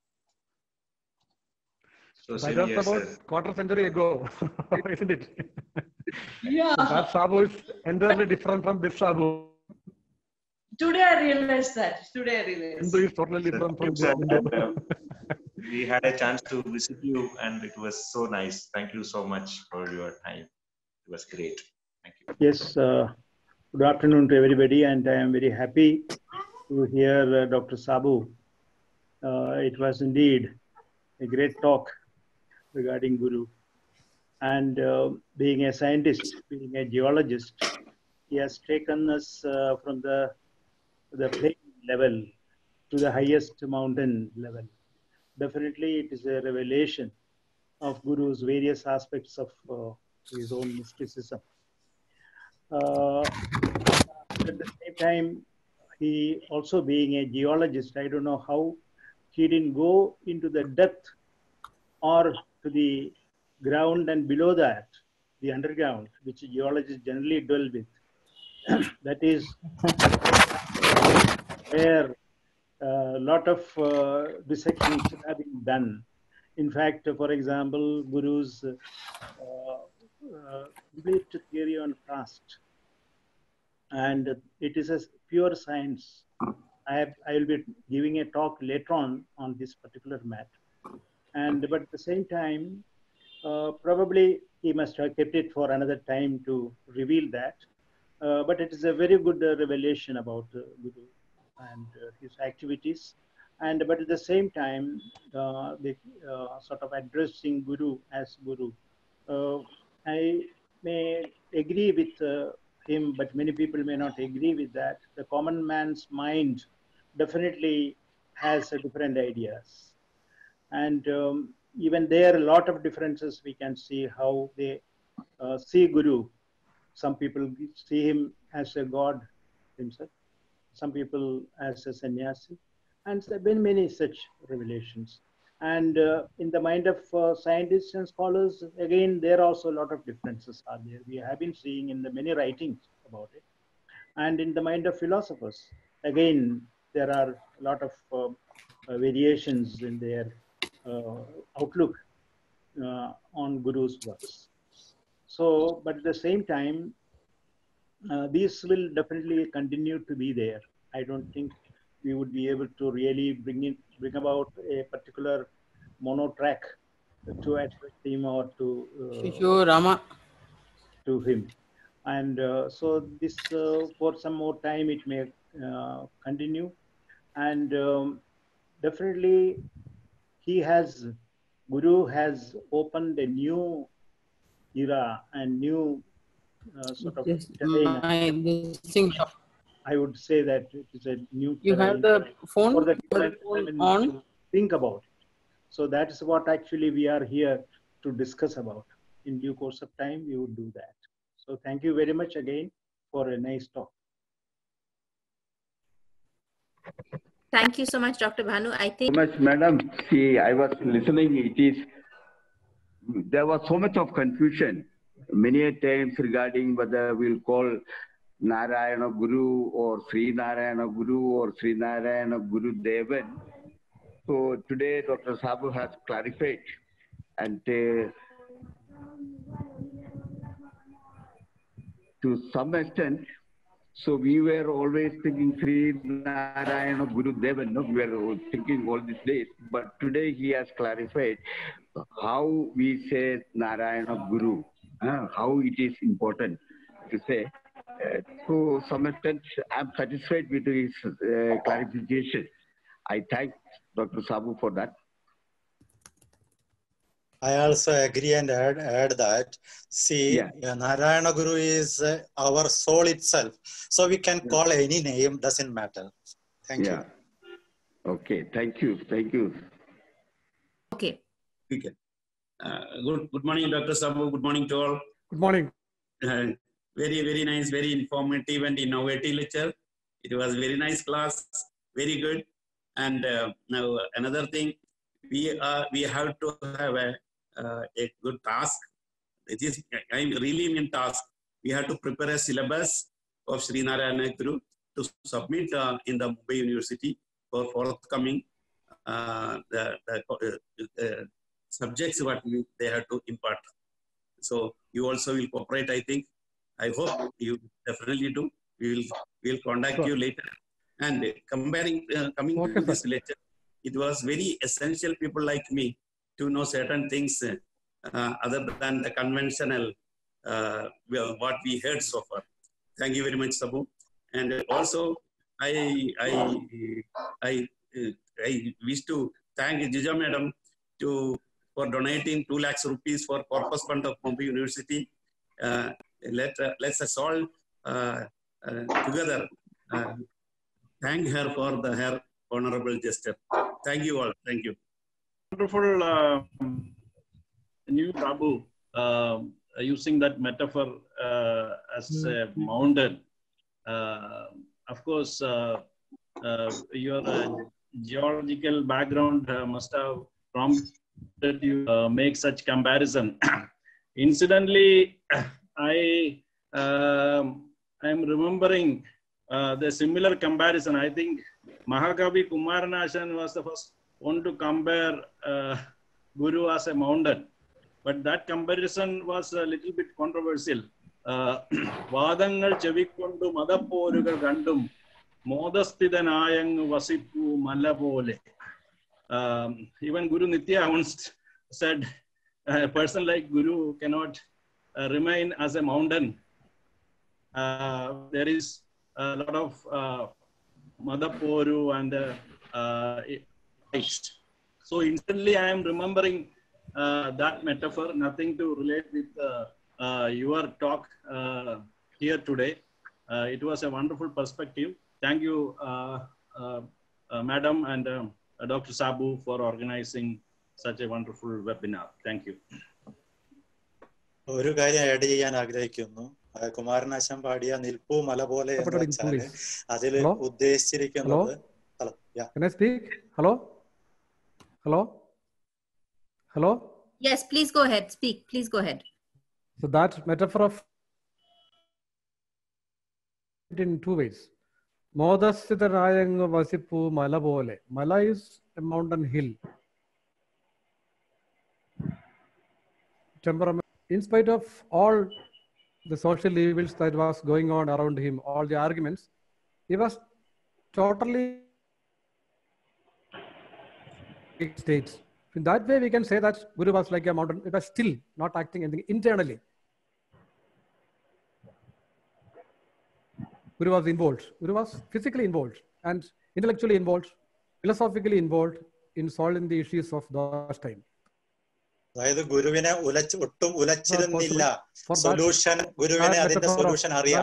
So That same was here, about sir. quarter century ago, isn't it? Yeah. So that Sabu is entirely different from this Sabu. Today I realized that. Today I realized. Hindu is totally Sir, different from thank you, this sir. Hindu. And, uh, we had a chance to visit you, and it was so nice. Thank you so much for your time. It was great. Thank you. Yes, uh, good afternoon to everybody, and I am very happy to hear uh, Doctor Sabu. Uh, it was indeed a great talk regarding Guru. And uh, being a scientist, being a geologist, he has taken us uh, from the, the plain level to the highest mountain level. Definitely, it is a revelation of Guru's various aspects of uh, his own mysticism. Uh, at the same time, he also being a geologist, I don't know how he didn't go into the depth or to the ground and below that, the underground, which geologists generally dwell with. That is where a lot of uh, dissections have been done. In fact, for example, Guru's uh, uh, complete theory on caste, and it is a pure science. I, have, I will be giving a talk later on on this particular matter. And but at the same time, uh, probably he must have kept it for another time to reveal that. Uh, but it is a very good uh, revelation about uh, Guru and uh, his activities. And but at the same time, uh, the uh, sort of addressing Guru as Guru. Uh, I may agree with uh, him, but many people may not agree with that. The common man's mind definitely has uh, different ideas. And um, even there, a lot of differences we can see how they uh, see Guru. Some people see him as a god himself. Some people as a sannyasi. And there have been many such revelations. And uh, in the mind of uh, scientists and scholars, again, there are also a lot of differences are there. We have been seeing in the many writings about it. And in the mind of philosophers, again, there are a lot of uh, uh, variations in their uh, outlook uh, on Guru's works. So, but at the same time, uh, these will definitely continue to be there. I don't think we would be able to really bring in, bring about a particular mono track to address him or to uh, Rama. to him. And uh, so this, uh, for some more time, it may uh, continue. And um, definitely, he has, Guru has opened a new era and new uh, sort of terrain. I would say that it is a new You have the phone, for the phone on. to think about it. So that is what actually we are here to discuss about. In due course of time, we would do that. So thank you very much again for a nice talk. Thank you so much, Doctor Bhanu. I think so much, madam. See, I was listening. It is there was so much of confusion many times regarding whether we'll call Narayana Guru or Sri Narayana Guru or Sri Narayana Guru Devan. So today, Doctor Sabu has clarified, and uh, to some extent, so we were always thinking Sri Narayana Guru Devan, no? We were thinking all these days, but today he has clarified how we say Narayana Guru, uh, how it is important to say. Uh, to some extent, I'm satisfied with his uh, clarification. I thank Doctor Sabu for that. I also agree and add, add that, see, yeah. Narayana Guru is uh, our soul itself. So we can yeah. call any name, doesn't matter. Thank yeah. you. Okay, thank you. Thank you. Okay. Okay. Uh, good, good morning, Doctor Sabu. Good morning to all. Good morning. Uh, very, very nice, very informative and innovative lecture. It was very nice class. Very good. And uh, now another thing, we are we have to have a uh, a good task. It is I'm really in task. We have to prepare a syllabus of Sri Narayana Guru to submit uh, in the Mumbai University for forthcoming uh, the, the uh, uh, subjects what we, they have to impart. So you also will cooperate, I think. I hope you definitely do. We will we will contact sure. you later. And comparing, uh, coming okay, to this sir. lecture, it was very essential people like me to know certain things uh, other than the conventional uh, well, what we heard so far. Thank you very much, Sabu. And also, I I I I wish to thank Jija Madam to for donating two lakhs rupees for Corpus Fund of Mumbai University. Uh, let uh, let's us all uh, uh, together. Uh, Thank her for the her honorable gesture. Thank you all. Thank you. Wonderful uh, new Prabhu uh, using that metaphor uh, as a mountain. Uh, of course, uh, uh, your uh, geological background uh, must have prompted you uh, make such comparison. Incidentally, I uh, am remembering Uh, the similar comparison. I think Mahakavi Kumaranashan was the first one to compare uh, Guru as a mountain. But that comparison was a little bit controversial. Vadangal Chevikondu Madaporugal Gandum Modasthidanayang Vasipu Malapole. Even Guru Nitya once said a person like Guru cannot uh, remain as a mountain. Uh, there is a lot of uh, Madaporu and uh, uh, so instantly I am remembering uh, that metaphor, nothing to relate with uh, uh, your talk uh, here today. Uh, it was a wonderful perspective. Thank you, uh, uh, uh, Madam and um, uh, Doctor Sabu for organizing such a wonderful webinar. Thank you. ഒരു കാര്യം add ചെയ്യാൻ ആഗ്രഹിക്കുന്നു. കുമാരനാശൻ പാടിയ നിൽപ്പൂ മല പോലെ എന്ന് വെച്ചാല് അതിൽ ഉദ്ദേശിച്ചിരിക്കുന്നത് hello Can I speak? Hello? Hello? Hello? Yes, please go ahead. Speak. Please go ahead. So that metaphor of in two ways. Modasthidanayang Vasipu Mala Pole. Mala is a mountain hill. Temperament. In spite of all the social evils that was going on around him, all the arguments, he was totally states. In that way, we can say that Guru was like a mountain. It was still not acting anything internally. Guru was involved. Guru was physically involved and intellectually involved, philosophically involved in solving the issues of those time. അതായത് ഗുരുവിനെ ഉലച്ച് ഒട്ടും ഉലച്ചിരുന്നില്ല. Solution ഗുരുവിനെ അതിന്റെ solution അറിയാം.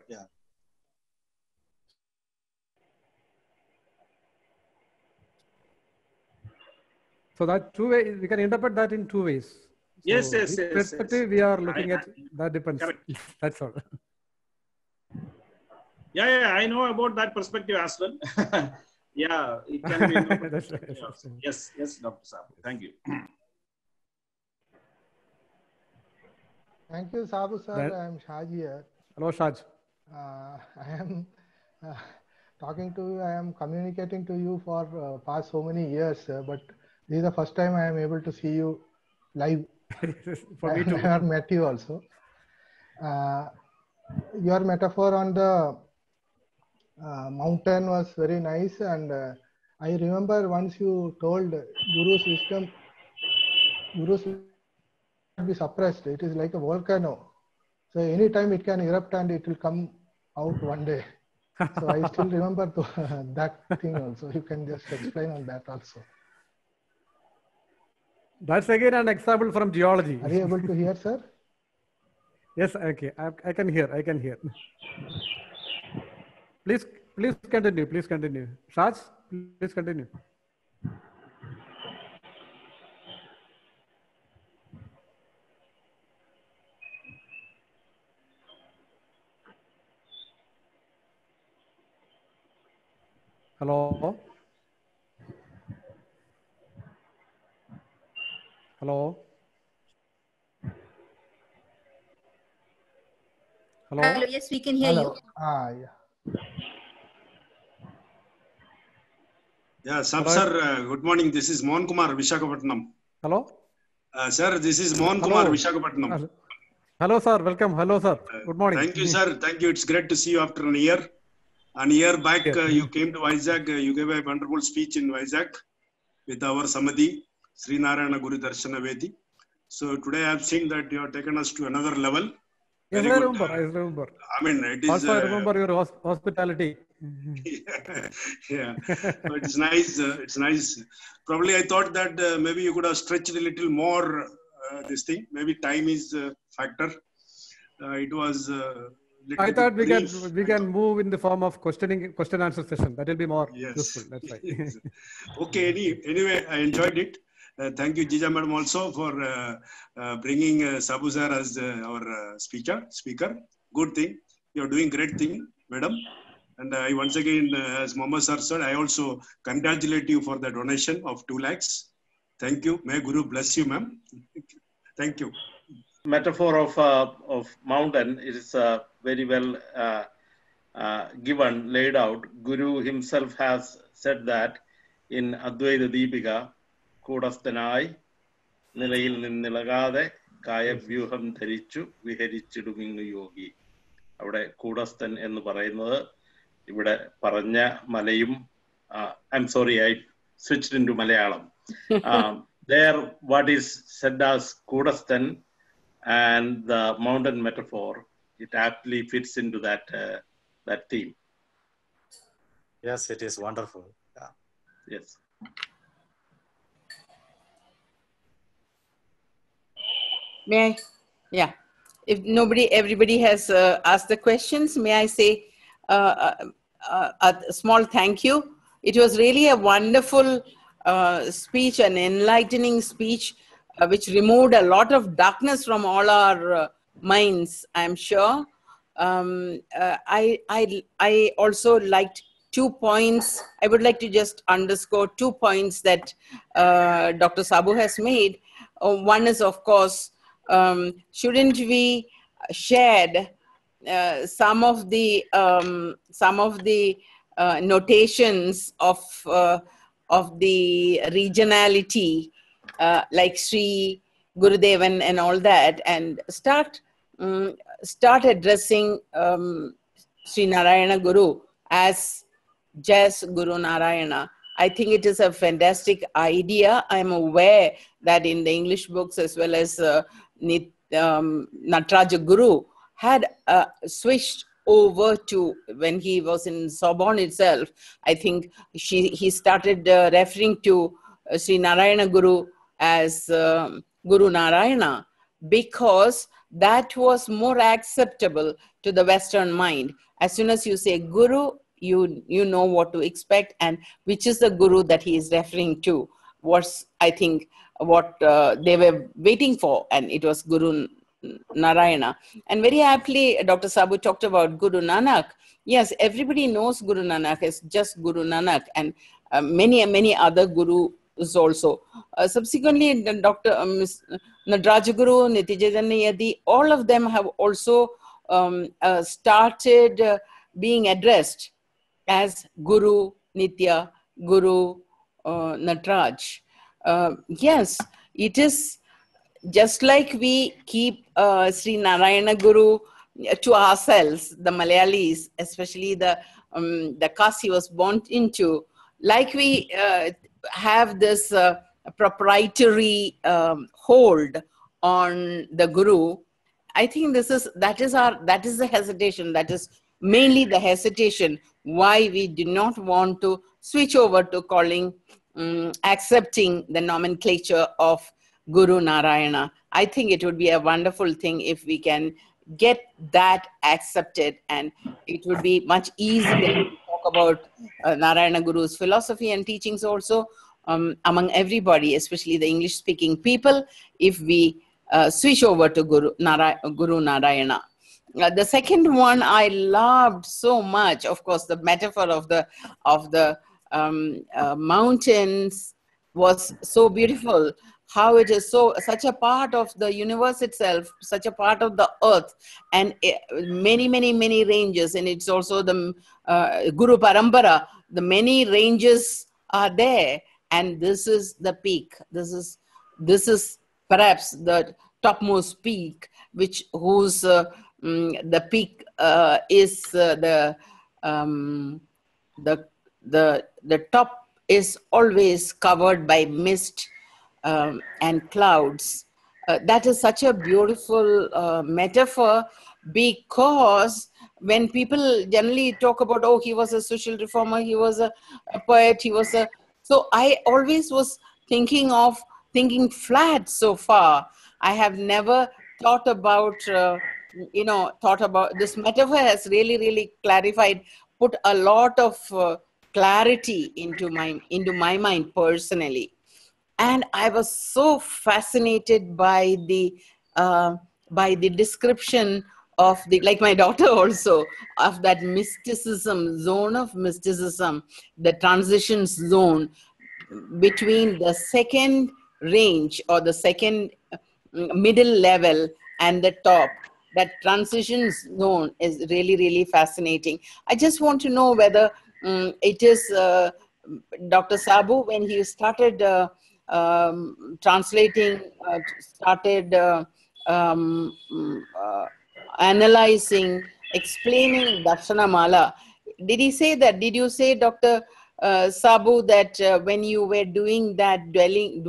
So that two way we can interpret that in two ways. So yes, yes, yes. Perspective yes. we are looking I, at that depends. Correct. That's all. Yeah, yeah, I know about that perspective as well. Yeah, it can be. That's right. Yes, yes, Doctor Sabu. Thank you. Thank you, Sabu sir. That, I am Shaj here. Hello, Shaj. Uh, I am uh, talking to you. I am communicating to you for uh, past so many years, uh, but this is the first time I am able to see you live. For me too. I have met you also. Uh, your metaphor on the uh, mountain was very nice, and uh, I remember once you told Guru's wisdom, Guru's be suppressed. It is like a volcano. So anytime it can erupt and it will come out one day. So I still remember to, uh, that thing also. You can just explain on that also. That's again an example from geology. Are you able to hear, sir? Yes, okay. I, I can hear. I can hear. Please, please continue. Please continue. Shaj, please continue. Hello. Hello. Hello. Hello. Yes, we can hear Hello. you. Ah, yeah. Yeah, Sab Hello. sir, uh, good morning. This is Mohan Kumar, Visakhapatnam. Hello. Uh, sir, this is Mohan Kumar, Hello. Visakhapatnam. Hello. Hello, sir. Welcome. Hello, sir. Good morning. Thank you, sir. Thank you. It's great to see you after a year. And a year back, Yes. uh, you came to Vizag. Uh, you gave a wonderful speech in Vizag with our Samadhi, Sri Narayana Guru Darshana Vedi. So today I have seen that you have taken us to another level. Yes, Very I good. remember. I remember. I mean, it is. Also, I Uh, remember your hos- hospitality. yeah, but it's nice. Uh, it's nice. Probably I thought that uh, maybe you could have stretched a little more uh, this thing. Maybe time is a factor. Uh, it was. Uh, little I thought we bit can brief. we can move in the form of questioning question answer session. That will be more Yes. useful. That's right. Yes. Okay. Any, anyway, I enjoyed it. Uh, thank you, Jija Madam, also for uh, uh, bringing uh, Sabu sir as uh, our uh, speaker. Speaker, good thing. You are doing great thing, Madam. And I once again, uh, as Mohammed sir said, I also congratulate you for the donation of two lakhs. Thank you. May Guru bless you, ma'am. Thank you. Metaphor of uh, of mountain is uh, very well uh, uh, given, laid out. Guru himself has said that in Advaita Deepika, Kodasthanai, Nilayil Ninnilagade, Kaya Vyuham Tharichu, Viharichiduming yogi. Avade Kodasthan എന്ന് പറയുന്നത് ഇവിടെ പറഞ്ഞ മലയും I'm sorry, I switched into Malayalam. um, there, what is said as Kodasthan and the mountain metaphor, it aptly fits into that uh, that theme. Yes, it is wonderful. Yeah. Yes. May I? Yeah. If nobody, everybody has uh, asked the questions, may I say uh, uh, a small thank you. It was really a wonderful uh, speech, an enlightening speech, uh, which removed a lot of darkness from all our uh, minds, I'm sure. Um, uh, I, I, I also liked two points. I would like to just underscore two points that uh, Doctor Sabu has made. Uh, one is, of course, um, shouldn't we share uh, some of the um, some of the uh, notations of uh, of the regionality, uh, like Sri Gurudevan and all that, and start um, start addressing um, Sri Narayana Guru as just Guru Narayana. I think it is a fantastic idea. I'm aware that in the English books as well as uh, Nit, um, Nataraja Guru had uh, switched over to, when he was in Sorbonne itself, I think she, he started uh, referring to uh, Sri Narayana Guru as um, Guru Narayana, because that was more acceptable to the Western mind. As soon as you say Guru, you you know what to expect, and which is the Guru that he is referring to was, I think, what uh, they were waiting for, and it was Guru Narayana. And very aptly, Doctor Sabu talked about Guru Nanak. Yes, everybody knows Guru Nanak as just Guru Nanak, and uh, many many other gurus also. Uh, subsequently, Doctor Um, Nataraja Guru, Nityajananda Yadi, all of them have also um, uh, started uh, being addressed as Guru Nitya, Guru uh, Nataraj. Uh, yes, it is just like we keep uh, Sri Narayana Guru to ourselves, the Malayalis, especially the um, the caste he was born into, like we uh, have this uh, proprietary um, hold on the Guru. I think this is that is our that is the hesitation. That is mainly the hesitation why we do not want to switch over to calling, um, accepting the nomenclature of Guru Narayana. I think it would be a wonderful thing if we can get that accepted, and it would be much easier to talk about uh, Narayana Guru's philosophy and teachings also um, among everybody, especially the English-speaking people, if we uh, switch over to Guru, Nara, Guru Narayana. Uh, the second one I loved so much, of course, the metaphor of the of the um, uh, mountains was so beautiful. how it is so such a part of the universe itself, such a part of the earth, and many, many, many ranges. And it's also the uh, Guru Parampara, the many ranges are there. And this is the peak. This is, this is perhaps the topmost peak, which whose uh, um, the peak uh, is uh, the, um, the, the, the top is always covered by mist Um, and clouds. Uh, that is such a beautiful uh, metaphor, because when people generally talk about, oh, he was a social reformer, he was a, a poet, he was a, so I always was thinking of, thinking flat so far. I have never thought about, uh, you know, thought about, this metaphor has really, really clarified, put a lot of uh, clarity into my, into my mind personally. And I was so fascinated by the uh, by the description of the, like my daughter also, of that mysticism, zone of mysticism, the transition zone between the second range or the second middle level and the top. That transition zone is really, really fascinating. I just want to know whether um, it is uh, Doctor Sabu, when he started uh, Um, translating, uh, started uh, um, uh, analyzing, explaining Darshanamala. Did he say that? Did you say, Doctor Uh, Sabu, that uh, when you were doing that, dwelling,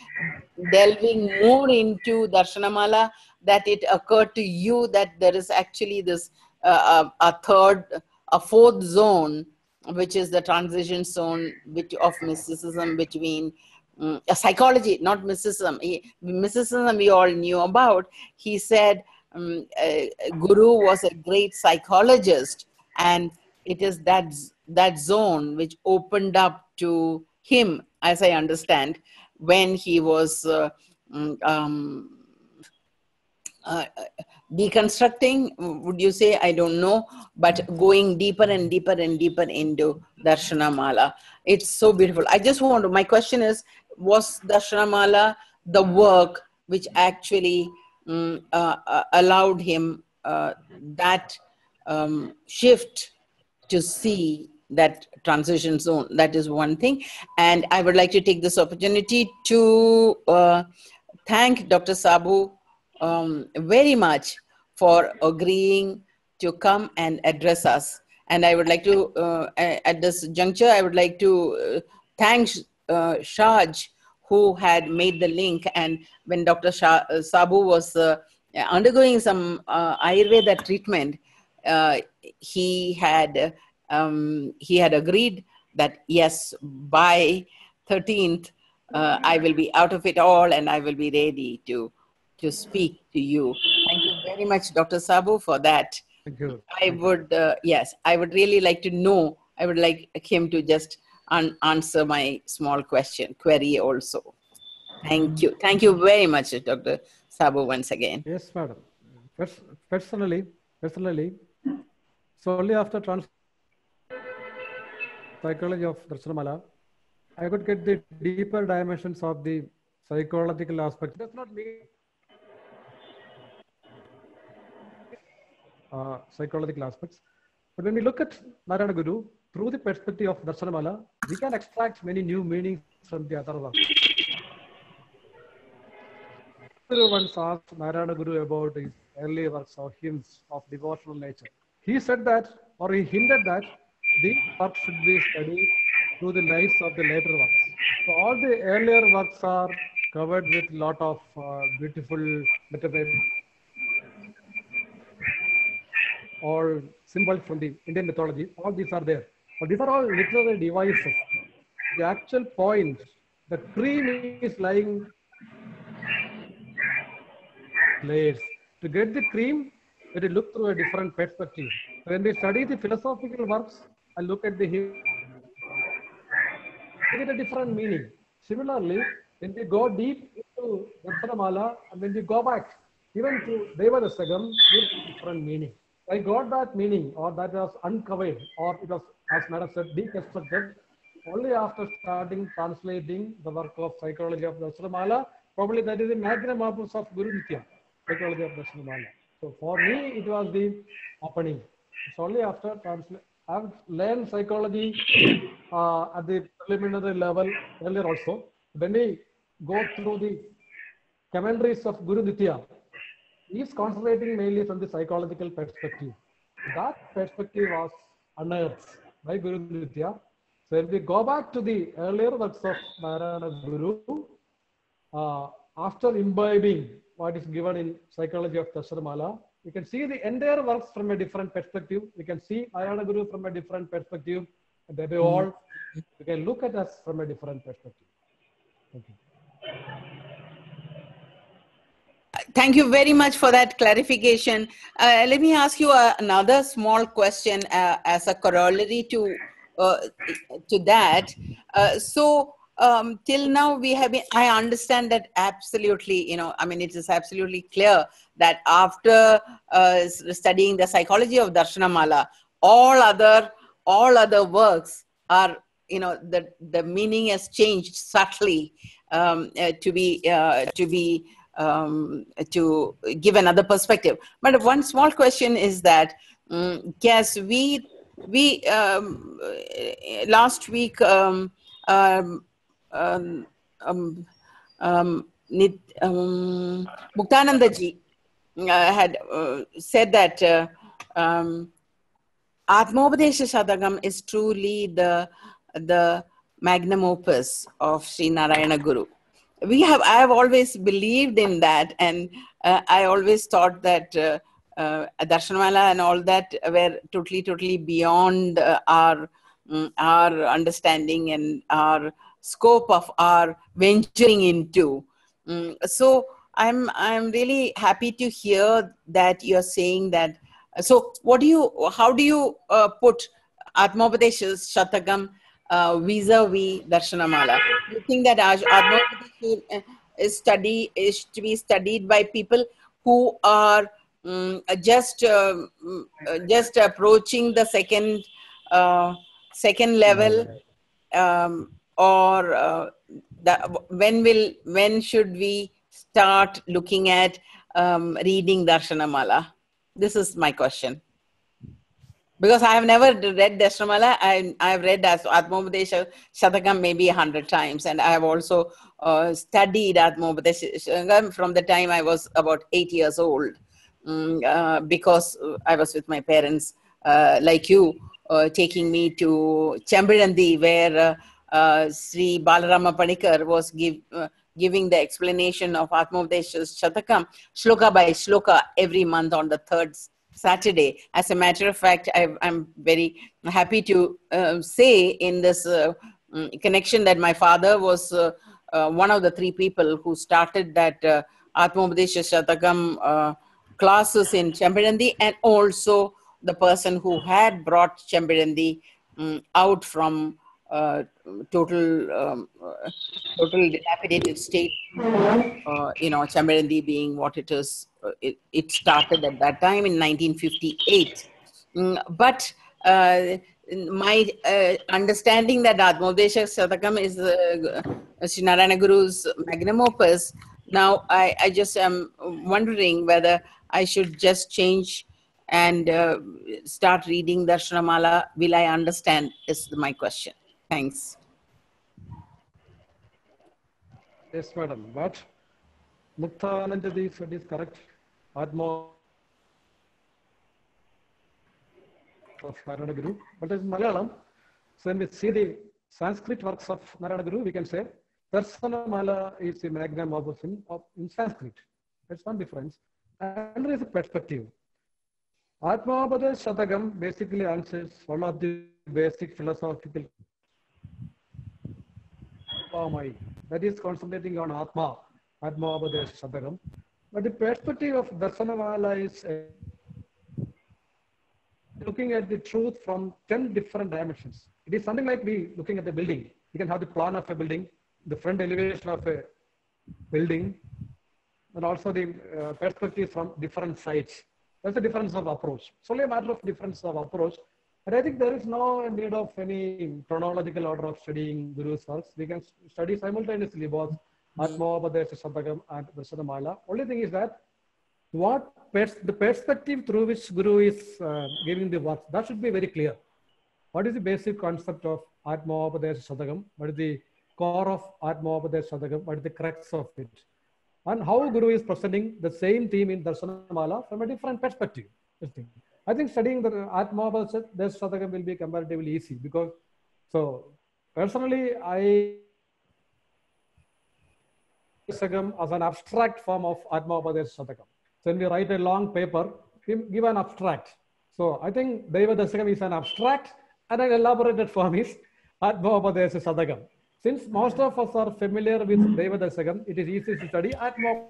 delving more into Darshanamala, that it occurred to you that there is actually this uh, a, a third, a fourth zone, which is the transition zone which, of mysticism between Um, psychology, not mysticism. He, mysticism we all knew about. He said um, uh, Guru was a great psychologist, and it is that, that zone which opened up to him, as I understand, when he was uh, um, uh, deconstructing, would you say? I don't know, but going deeper and deeper and deeper into Darshanamala. It's so beautiful. I just want to, my question is, was Darshanamala the work which actually um, uh, uh, allowed him uh, that um, shift to see that transition zone? That is one thing. And I would like to take this opportunity to uh, thank Doctor Sabu um, very much for agreeing to come and address us. And I would like to, uh, at this juncture, I would like to uh, thank uh, Shaj, who had made the link. And when Doctor Shah, uh, Sabu was uh, undergoing some uh, Ayurveda treatment, uh, he had um, he had agreed that yes, by thirteenth, uh, I will be out of it all and I will be ready to to speak to you. Thank you very much, Doctor Sabu, for that. Thank you. I would, uh, yes, I would really like to know, I would like him to just un answer my small question, query also. Thank you. Thank you very much, Doctor Sabu, once again. Yes, madam. Pers personally, personally, so only after trans psychology of Darshanamala, I could get the deeper dimensions of the psychological aspect. It does not mean uh, psychological aspects. But when we look at Narayana Guru through the perspective of Darshanamala, we can extract many new meanings from the other works. Once asked Narayana Guru about his early works or hymns of devotional nature. He said that, or he hinted that, these works should be studied through the lives of the later works. So all the earlier works are covered with a lot of uh, beautiful metaphysics, or symbols from the Indian mythology. All these are there. But these are all literary devices. The actual point, the cream is lying layers. To get the cream, let it look through a different perspective. When we study the philosophical works and look at the hymn, we get a different meaning. Similarly, when we go deep into Darshanamala and when we go back even to Devadasagam, we get a different meaning. I got that meaning, or that was uncovered, or it was, as Madam said, deconstructed only after starting translating the work of psychology of Darshanamala probably that is the magnum opus of Guru Nitya, Psychology of Darshanamala. So for me, it was the opening. It's only after translation. I've learned psychology uh, at the preliminary level earlier also. When we go through the commentaries of Guru Nitya, he is concentrating mainly from the psychological perspective. That perspective was unearthed by Guru Nitya. So if we go back to the earlier works of Narayana Guru, uh, after imbibing what is given in Psychology of Darshanamala, we can see the entire works from a different perspective. We can see Narayana Guru from a different perspective. And above all, we can look at us from a different perspective. Thank you. Thank you very much for that clarification. Uh, let me ask you uh, another small question uh, as a corollary to uh, to that. Uh, so um, till now we have been, I understand that absolutely, you know, I mean, it is absolutely clear that after uh, studying the psychology of Darshanamala, all other, all other works are, you know, the, the meaning has changed subtly um, uh, to be, uh, to be, Um, to give another perspective. But one small question is that, um, yes, we, we um, last week, um, um, um, um, um, um, Muktananda ji uh, had uh, said that uh, um, Atmopadesha Shatakam is truly the, the magnum opus of Sri Narayana Guru. We have, I have always believed in that, and uh, I always thought that uh, uh, Darshanamala and all that were totally, totally beyond uh, our, um, our understanding and our scope of our venturing into. Um, so I'm, I'm really happy to hear that you're saying that. So what do you, how do you uh, put Atmopadesha Shatakam Uh, vis-a-vis Darshanamala? Do you think that Atmopadesha is study is to be studied by people who are um, just uh, just approaching the second uh, second level, um, or uh, the, when will when should we start looking at um, reading Darshanamala? This is my question. Because I have never read Darshanamala, I I have read as Atmopadesha Shatakam maybe a hundred times, and I have also uh, studied Atmopadesha Shatakam from the time I was about eight years old, um, uh, because I was with my parents, uh, like you, uh, taking me to Chembirandi, where uh, uh, Sri Balarama Panikar was give, uh, giving the explanation of Atmopadesha Shatakam, shloka by shloka, every month on the third Saturday. As a matter of fact, I, I'm very happy to uh, say in this uh, connection that my father was uh, uh, one of the three people who started that uh, Atmopadesha Shatakam uh, classes in Chembirandi, and also the person who had brought Chembirandi um, out from uh, total um, uh, total dilapidated state, uh, you know, Chembirandi being what it is. It, it started at that time in nineteen fifty-eight. Mm, but uh, my uh, understanding that Atmopadesha Shatakam is uh, Sri Narayana Guru's magnum opus, now I, I just am wondering whether I should just change and uh, start reading Darshanamala. Will I understand is my question. Thanks. Yes, madam. But Muktananda ji said is correct. Atma of Narayana Guru. But in Malayalam, so when we see the Sanskrit works of Narayana Guru, we can say Darshanamala is the magnum opus in, in Sanskrit. That's one difference. And there is a perspective. Atmopadesha Shatakam basically answers one of the basic philosophical that is concentrating on Atma, Atmopadesha Shatakam. But the perspective of Darshanamala is uh, looking at the truth from ten different dimensions. It is something like we looking at the building. You can have the plan of a building, the front elevation of a building, and also the uh, perspective from different sides. That's the difference of approach. It's only a matter of difference of approach. And I think there is no need of any chronological order of studying Guru's works. We can study simultaneously both Atmopadesha Sadakam and Darshanamala. Only thing is that what pers the perspective through which Guru is uh, giving the words, that should be very clear. What is the basic concept of Atmopadesha Sadakam? What is the core of Atmopadesha Sadakam? What is the crux of it? And how Guru is presenting the same theme in Darshanamala from a different perspective. I think studying the Atmopadesha Sadakam will be comparatively easy because, so personally, I as an abstract form of Atmopadesha Sadakam. So when we write a long paper, we give an abstract. So I think Deva Dasakam is an abstract and an elaborated form is Atmopadesha Sadakam. Since most of us are familiar with Deva Dasakam, it is easy to study Atmopadesha.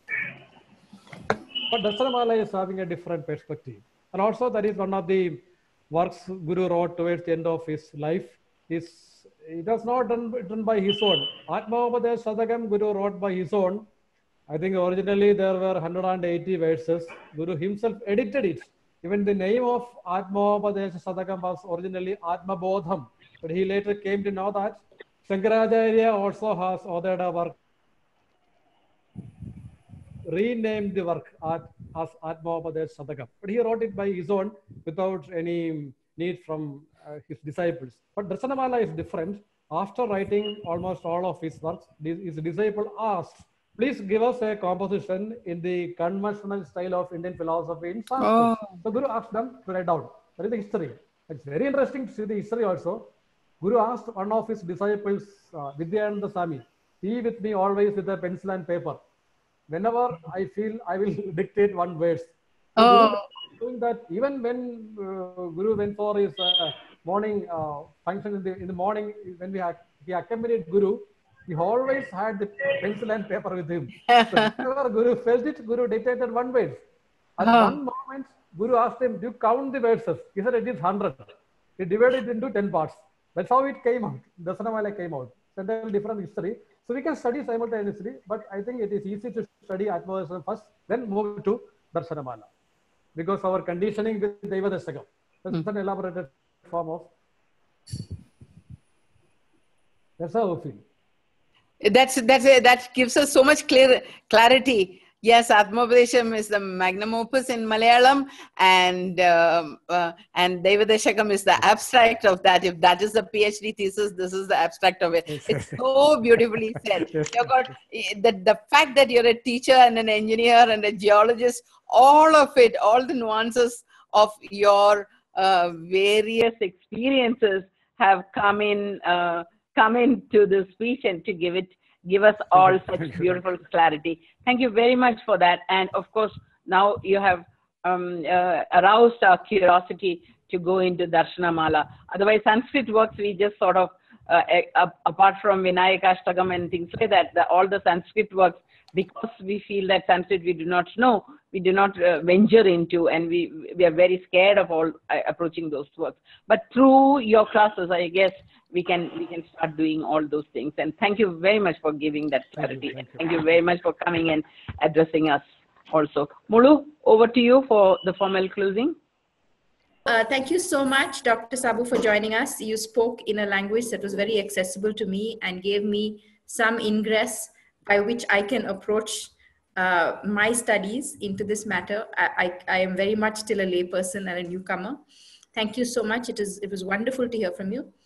But Darshanamala is having a different perspective. And also that is one of the works Guru wrote towards the end of his life. Is it was not done, done by his own. Atmopadesha Sadakam Guru wrote by his own. I think originally there were one hundred eighty verses. Guru himself edited it. Even the name of Atmopadesha Sadakam was originally Atma Bodham. But he later came to know that Shankaracharya also has authored a work, renamed the work as Atmopadesha Sadakam. But he wrote it by his own without any need from uh, his disciples. But Darshanamala is different. After writing almost all of his works, his disciple asked, please give us a composition in the conventional style of Indian philosophy in Sanskrit. Oh. So Guru asked them to write down. That is the history. It's very interesting to see the history also. Guru asked one of his disciples, uh, Vidyananda Swami, be with me always with a pencil and paper. Whenever I feel, I will dictate one verse. So oh. Guru doing that even when uh, Guru went for his uh, morning uh, function in the, in the morning, when we had, he accompanied Guru, he always had the pencil and paper with him. So whenever Guru felt it, Guru dictated one verse. At oh. one moment, Guru asked him, do you count the verses? He said it is one hundred. He divided it into ten parts. That's how it came out. Darshanamala came out. So that's a different history. So we can study simultaneously, but I think it is easy to study Atmopadesha first, then move to Darshanamala. Because our conditioning with Deva Dasakam. That's mm. an elaborated form of. That's how I feel. That's, that's a, that gives us so much clear clarity. Yes, Atmopadesham is the magnum opus in Malayalam, and um, uh, and Deva Dasakam is the abstract of that. If that is the PhD thesis, this is the abstract of it. It's so beautifully said. You've got the, the fact that you're a teacher and an engineer and a geologist, all of it, all the nuances of your uh, various experiences have come in, uh, come into the speech and to give it. Give us all such beautiful clarity. Thank you very much for that. And of course, now you have um, uh, aroused our curiosity to go into Darshanamala. Otherwise, Sanskrit works, we just sort of, uh, uh, apart from Vinayakashtakam and things like that, the, all the Sanskrit works, because we feel that Sanskrit we do not know, we do not uh, venture into, and we, we are very scared of all uh, approaching those works. But through your classes, I guess, we can we can start doing all those things. And thank you very much for giving that clarity. Thank you, thank you. Thank you very much for coming and addressing us also. Mulu, over to you for the formal closing. Uh, thank you so much, Doctor Sabu, for joining us. You spoke in a language that was very accessible to me and gave me some ingress by which I can approach uh, my studies into this matter. I, I, I am very much still a layperson and a newcomer. Thank you so much. It is, it was wonderful to hear from you.